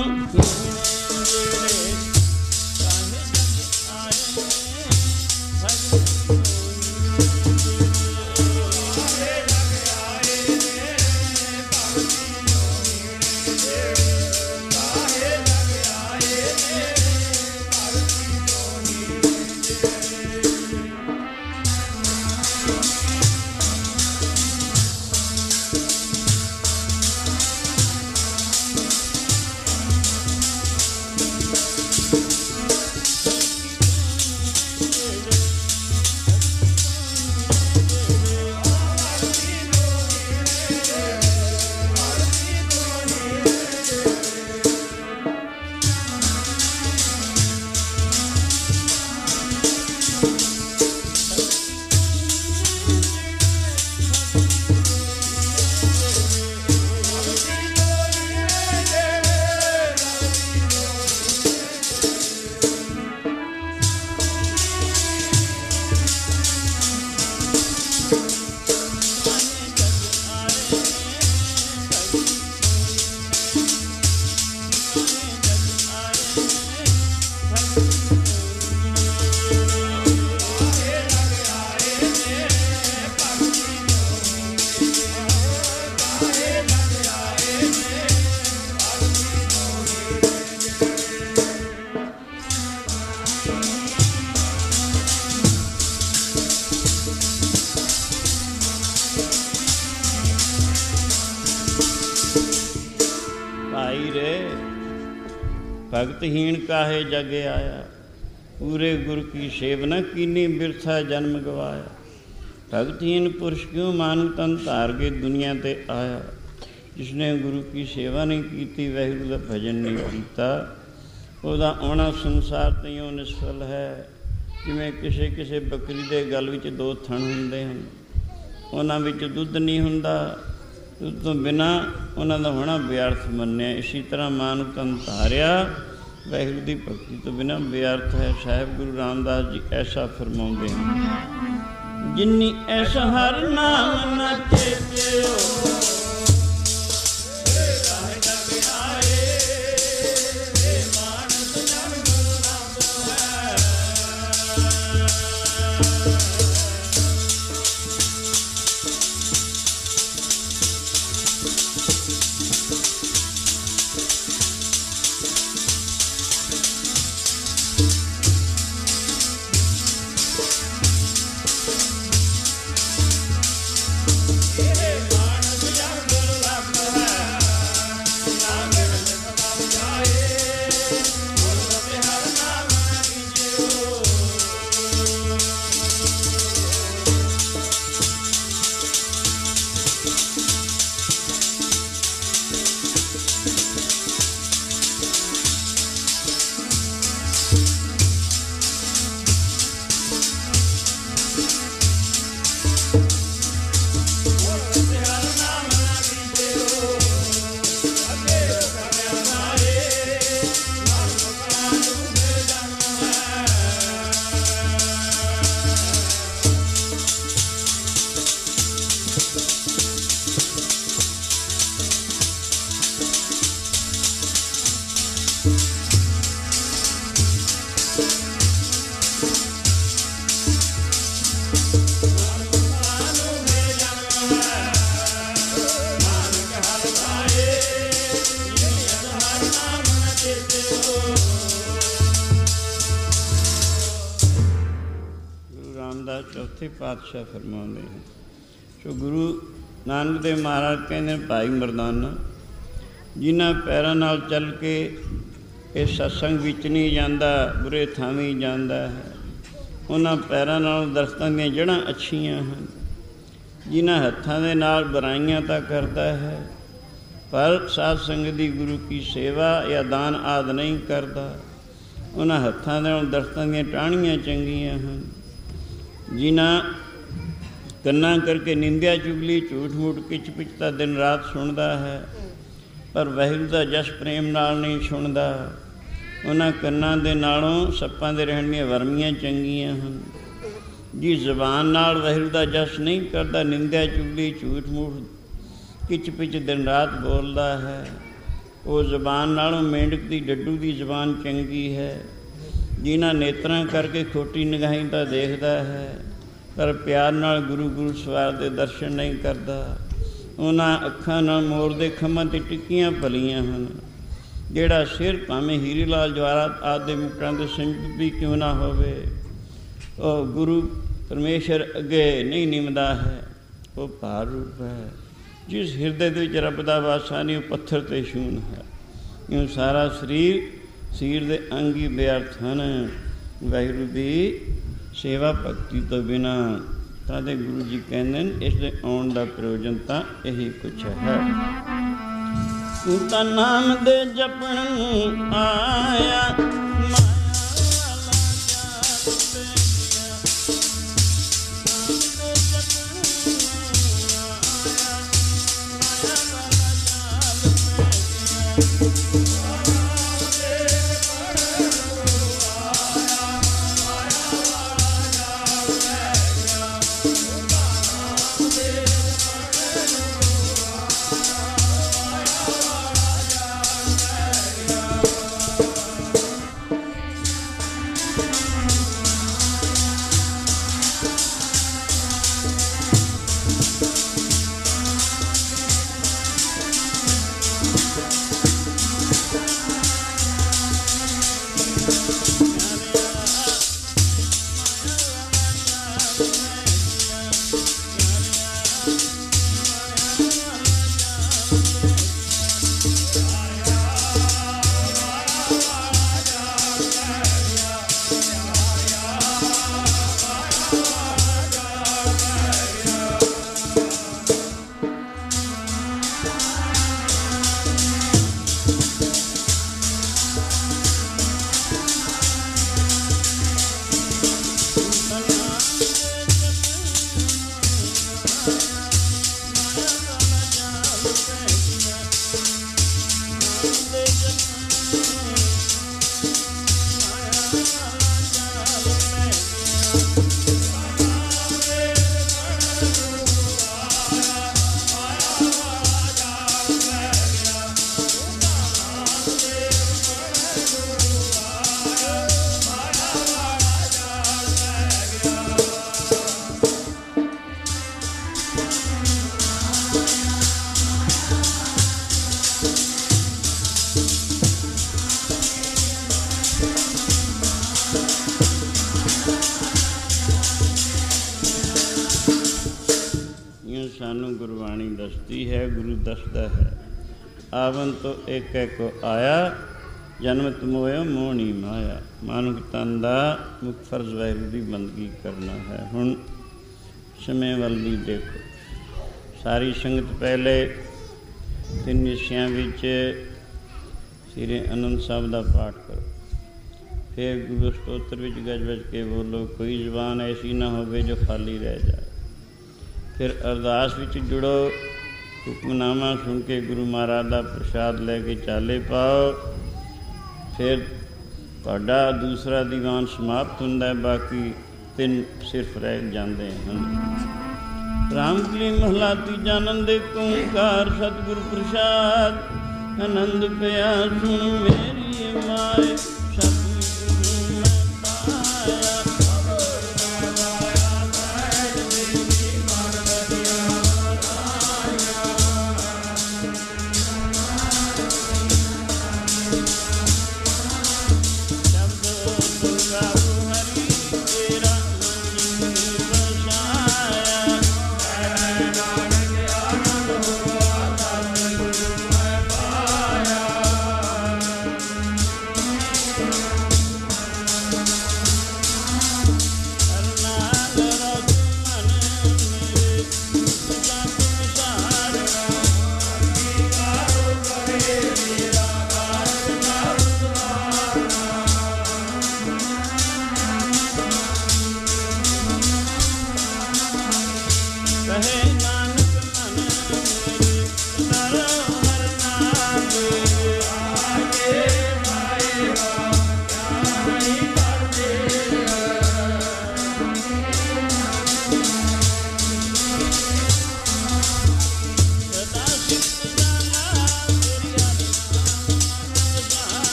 भगतहीन काहे जग आया, पूरे गुर की सेव न कीनी, बिरथा जन्म गवाया। भगतहीन पुरुष क्यों मानू तन धार के दुनिया ते आया, जिसने गुरु की सेवा नहीं की, वाहिगुरू का भजन नहीं किया, ਉਹਦਾ ਆਉਣਾ ਸੰਸਾਰ ਤਈਓ ਨਿਸਫਲ ਹੈ। ਜਿਵੇਂ ਕਿਸੇ ਕਿਸੇ ਬੱਕਰੀ ਦੇ ਗਲ ਵਿੱਚ ਦੋ ਥਣ ਹੁੰਦੇ ਹਨ, ਉਹਨਾਂ ਵਿੱਚ ਦੁੱਧ ਨਹੀਂ ਹੁੰਦਾ, ਦੁੱਧ ਤੋਂ ਬਿਨਾਂ ਉਹਨਾਂ ਦਾ ਹੋਣਾ ਵਿਅਰਥ ਮੰਨਿਆ। ਇਸੀ ਤਰ੍ਹਾਂ ਮਾਨੁ ਤਨ ਧਾਰਿਆ ਵਾਹਿਗੁਰੂ ਦੀ ਭਗਤੀ ਤੋਂ ਬਿਨਾਂ ਵਿਅਰਥ ਹੈ। ਸਾਹਿਬ ਗੁਰੂ ਰਾਮਦਾਸ ਜੀ ਐਸਾ ਫਰਮਾਉਂਦੇ ਹਨ, ਜਿਨੀ ਐਸਾ ਹਰ ਨਾਮ ਨਾ ਚੇਤਿਓ, ਚੌਥੇ ਪਾਤਸ਼ਾਹ ਫਰਮਾਉਂਦੇ ਹਨ। ਸੋ ਗੁਰੂ ਨਾਨਕ ਦੇਵ ਮਹਾਰਾਜ ਕਹਿੰਦੇ ਭਾਈ ਮਰਦਾਨਾ, ਜਿਨ੍ਹਾਂ ਪੈਰਾਂ ਨਾਲ ਚੱਲ ਕੇ ਇਹ ਸਤਸੰਗ ਵਿੱਚ ਨਹੀਂ ਜਾਂਦਾ, ਬੁਰੇ ਥਾਵੇਂ ਜਾਂਦਾ ਹੈ, ਉਹਨਾਂ ਪੈਰਾਂ ਨਾਲ ਦਰਖਤਾਂ ਦੀਆਂ ਜੜ੍ਹਾਂ ਅੱਛੀਆਂ ਹਨ। ਜਿਨ੍ਹਾਂ ਹੱਥਾਂ ਦੇ ਨਾਲ ਬੁਰਾਈਆਂ ਤਾਂ ਕਰਦਾ ਹੈ, ਪਰ ਸਾਧ ਸੰਗਤ ਦੀ ਗੁਰੂ ਕੀ ਸੇਵਾ ਜਾਂ ਦਾਨ ਆਦਿ ਨਹੀਂ ਕਰਦਾ, ਉਹਨਾਂ ਹੱਥਾਂ ਦੇ ਨਾਲ ਦਰਖਤਾਂ ਦੀਆਂ ਟਾਹਣੀਆਂ ਚੰਗੀਆਂ ਹਨ। ਜਿਨ੍ਹਾਂ ਕੰਨਾਂ ਕਰਕੇ ਨਿੰਦਿਆ ਚੁਗਲੀ ਝੂਠ ਮੂਠ ਕਿਚ ਪਿਚ ਤਾਂ ਦਿਨ ਰਾਤ ਸੁਣਦਾ ਹੈ, ਪਰ ਵਾਹਿਗੁਰੂ ਦਾ ਜਸ ਪ੍ਰੇਮ ਨਾਲ ਨਹੀਂ ਸੁਣਦਾ, ਉਹਨਾਂ ਕੰਨਾਂ ਦੇ ਨਾਲੋਂ ਸੱਪਾਂ ਦੇ ਰਹਿਣ ਦੀਆਂ ਵਰਮੀਆਂ ਚੰਗੀਆਂ ਹਨ। ਜੀ ਜ਼ੁਬਾਨ ਨਾਲ ਵਾਹਿਗੁਰੂ ਦਾ ਜਸ ਨਹੀਂ ਕਰਦਾ, ਨਿੰਦਿਆ ਚੁਗਲੀ ਝੂਠ ਮੂਠ ਕਿਚ ਪਿਚ ਦਿਨ ਰਾਤ ਬੋਲਦਾ ਹੈ, ਉਹ ਜ਼ੁਬਾਨ ਨਾਲੋਂ ਮੇਂਢਕ ਦੀ ਡੱਡੂ ਦੀ ਜ਼ੁਬਾਨ ਚੰਗੀ ਹੈ। ਜਿਨ੍ਹਾਂ ਨੇਤਰਾਂ ਕਰਕੇ ਖੋਟੀ ਨਿਗਾਹੀਂ ਤਾਂ ਦੇਖਦਾ ਹੈ, ਪਰ ਪਿਆਰ ਨਾਲ ਗੁਰੂ ਗੁਰੂ ਸਵਾਰ ਦੇ ਦਰਸ਼ਨ ਨਹੀਂ ਕਰਦਾ, ਉਹਨਾਂ ਅੱਖਾਂ ਨਾਲ ਮੋਰ ਦੇ ਖੰਭਾਂ 'ਤੇ ਟਿੱਕੀਆਂ ਭਲੀਆਂ ਹਨ। ਜਿਹੜਾ ਸਿਰ ਭਾਵੇਂ ਹੀਰੇ ਲਾਲ ਜਵਾਹਰਾਤ ਆਦਿ ਦੇ ਮੁਕਟਾਂ ਦੇ ਸੰਯੁਕਤ ਵੀ ਕਿਉਂ ਨਾ ਹੋਵੇ, ਉਹ ਗੁਰੂ ਪਰਮੇਸ਼ਰ ਅੱਗੇ ਨਹੀਂ ਨਿਮਦਾ ਹੈ, ਉਹ ਭਾਰ ਰੂਪ ਹੈ। ਜਿਸ ਹਿਰਦੇ ਦੇ ਵਿੱਚ ਰੱਬ ਦਾ ਵਾਸਾ ਨਹੀਂ, ਉਹ ਪੱਥਰ 'ਤੇ ਛੂਨ ਹੈ। ਕਿਉਂ ਸਾਰਾ ਸਰੀਰ ਸਰੀਰ ਦੇ ਅੰਗ ਹੀ ਬੇਅਰਥ ਹਨ। ਵਾਹਿਗੁਰੂ ਦੀ ਸੇਵਾ ਭਗਤੀ ਤੋਂ ਬਿਨਾਂ ਤਾਂ ਦੇ ਗੁਰੂ ਜੀ ਕਹਿੰਦੇ ਨੇ ਇਸ ਦੇ ਆਉਣ ਦਾ ਪ੍ਰਯੋਜਨ ਤਾਂ ਇਹੀ ਕੁਛ ਹੈ। ਤੂੰ ਤਾਂ ਨਾਮ ਦੇ ਜਪਣ ਨੂੰ ਆਇਆ, ਸਾਨੂੰ ਗੁਰਬਾਣੀ ਦੱਸਦੀ ਹੈ, ਗੁਰੂ ਦੱਸਦਾ ਹੈ। ਆਵਨ ਤੋਂ ਇੱਕ ਇੱਕ ਆਇਆ, ਜਨਮ ਤਮੋਇਆ ਮੋਹਣੀ ਮਾਇਆ। ਮਨੁੱਖ ਤਨ ਦਾ ਮੁੱਖ ਫਰਜ਼ ਵਾਹਿਗੁਰੂ ਦੀ ਬੰਦਗੀ ਕਰਨਾ ਹੈ। ਹੁਣ ਸਮੇਂ ਵੱਲ ਵੀ ਦੇਖੋ। ਸਾਰੀ ਸੰਗਤ ਪਹਿਲੇ ਤਿੰਨ ਹਿੱਸਿਆਂ ਵਿੱਚ ਸ੍ਰੀ ਆਨੰਦ ਸਾਹਿਬ ਦਾ ਪਾਠ ਕਰੋ, ਫਿਰ ਗੁਰੂ ਸਤੋਤਰ ਵਿੱਚ ਗੱਜ ਵੱਜ ਕੇ ਬੋਲੋ, ਕੋਈ ਜ਼ੁਬਾਨ ਐਸੀ ਨਾ ਹੋਵੇ ਜੋ ਖਾਲੀ ਰਹਿ ਜਾਏ। ਫਿਰ ਅਰਦਾਸ ਵਿੱਚ ਜੁੜੋ, ਹੁਕਮਨਾਮਾ ਸੁਣ ਕੇ ਗੁਰੂ ਮਹਾਰਾਜ ਦਾ ਪ੍ਰਸ਼ਾਦ ਲੈ ਕੇ ਚਾਲੇ ਪਾਓ। ਫਿਰ ਤੁਹਾਡਾ ਦੂਸਰਾ ਦੀਵਾਨ ਸਮਾਪਤ ਹੁੰਦਾ ਹੈ, ਬਾਕੀ ਤਿੰਨ ਸਿਰਫ ਰਹਿ ਜਾਂਦੇ ਹਨ। ਰਾਮ ਕਲੀ ਮਹਲਾ ਤੀਜਾ। ਆਨੰਦ ਓਂਕਾਰ ਸਤਿਗੁਰ ਪ੍ਰਸਾਦ, ਆਨੰਦ ਪਿਆ ਸੁਣ ਮੇਰੀ ਮਾਏ।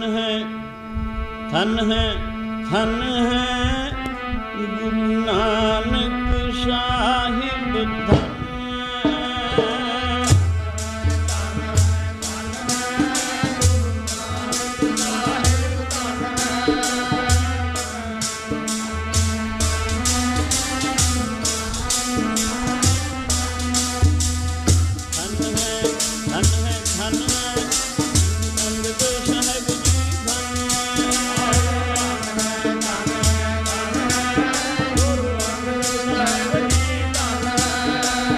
ਧਨ ਹੈ ਧਨ ਹੈ ਗੁਰੂ ਨਾਨਕ Thank you.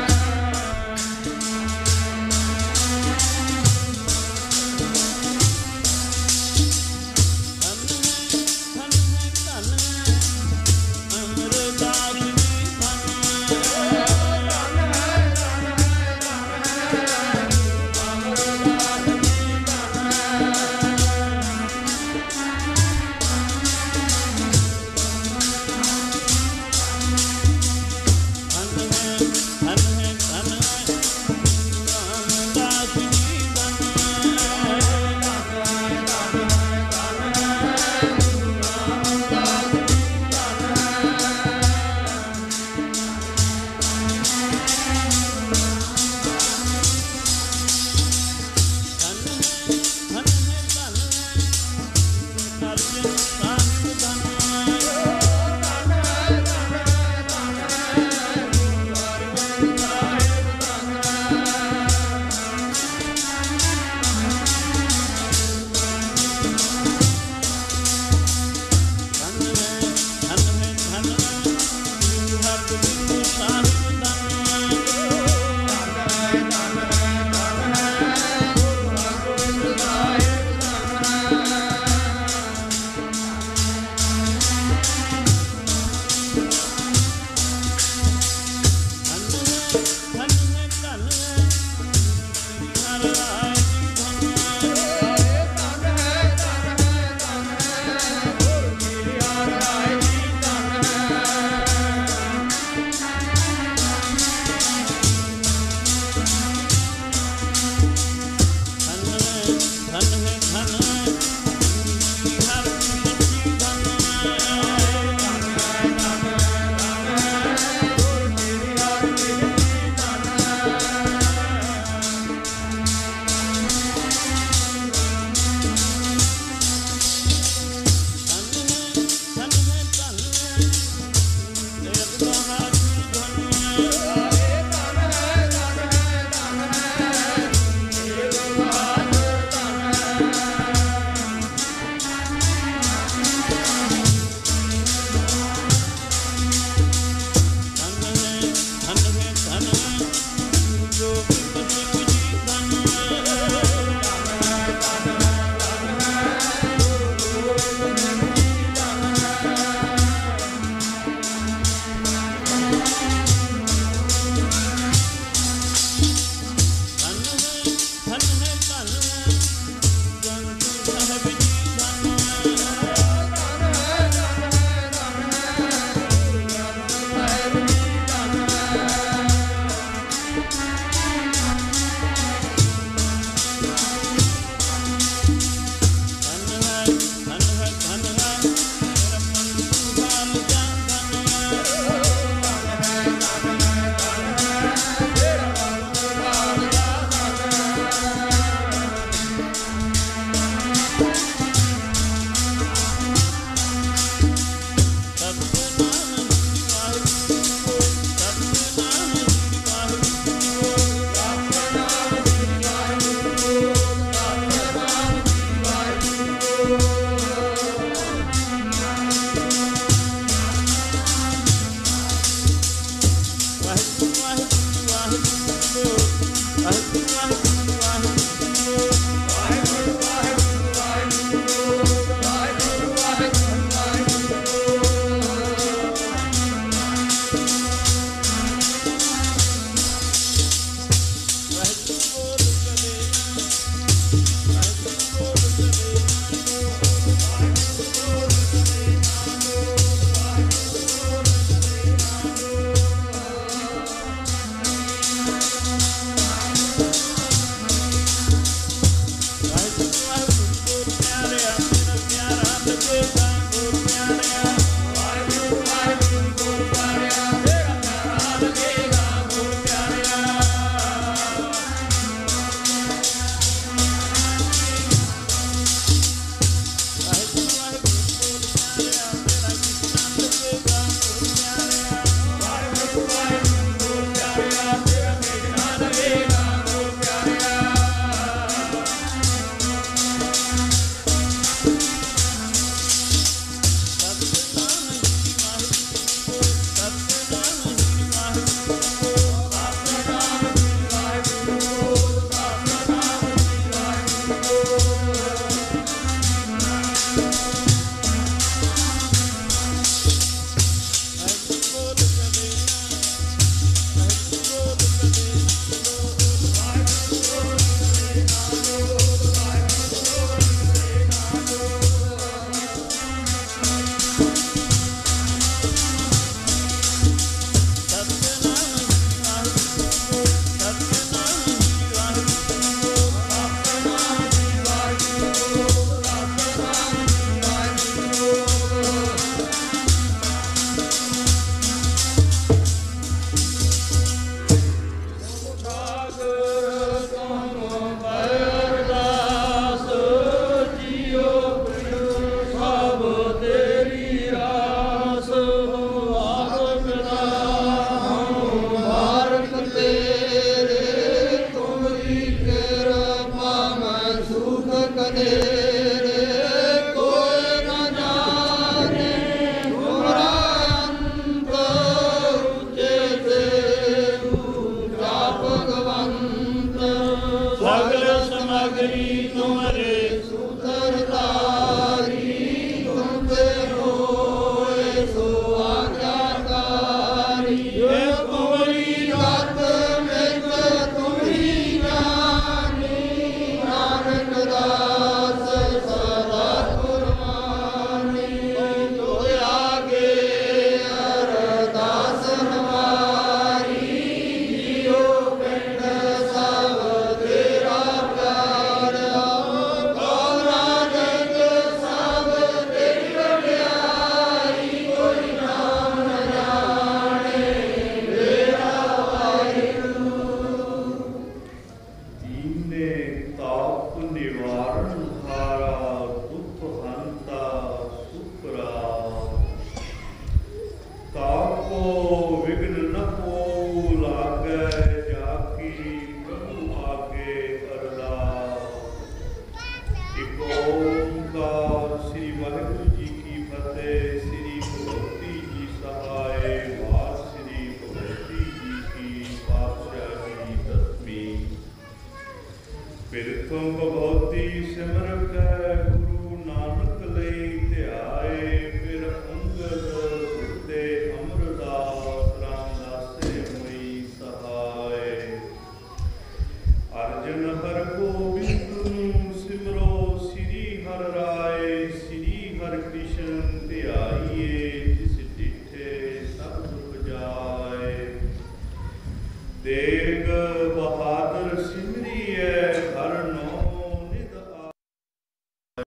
तुमको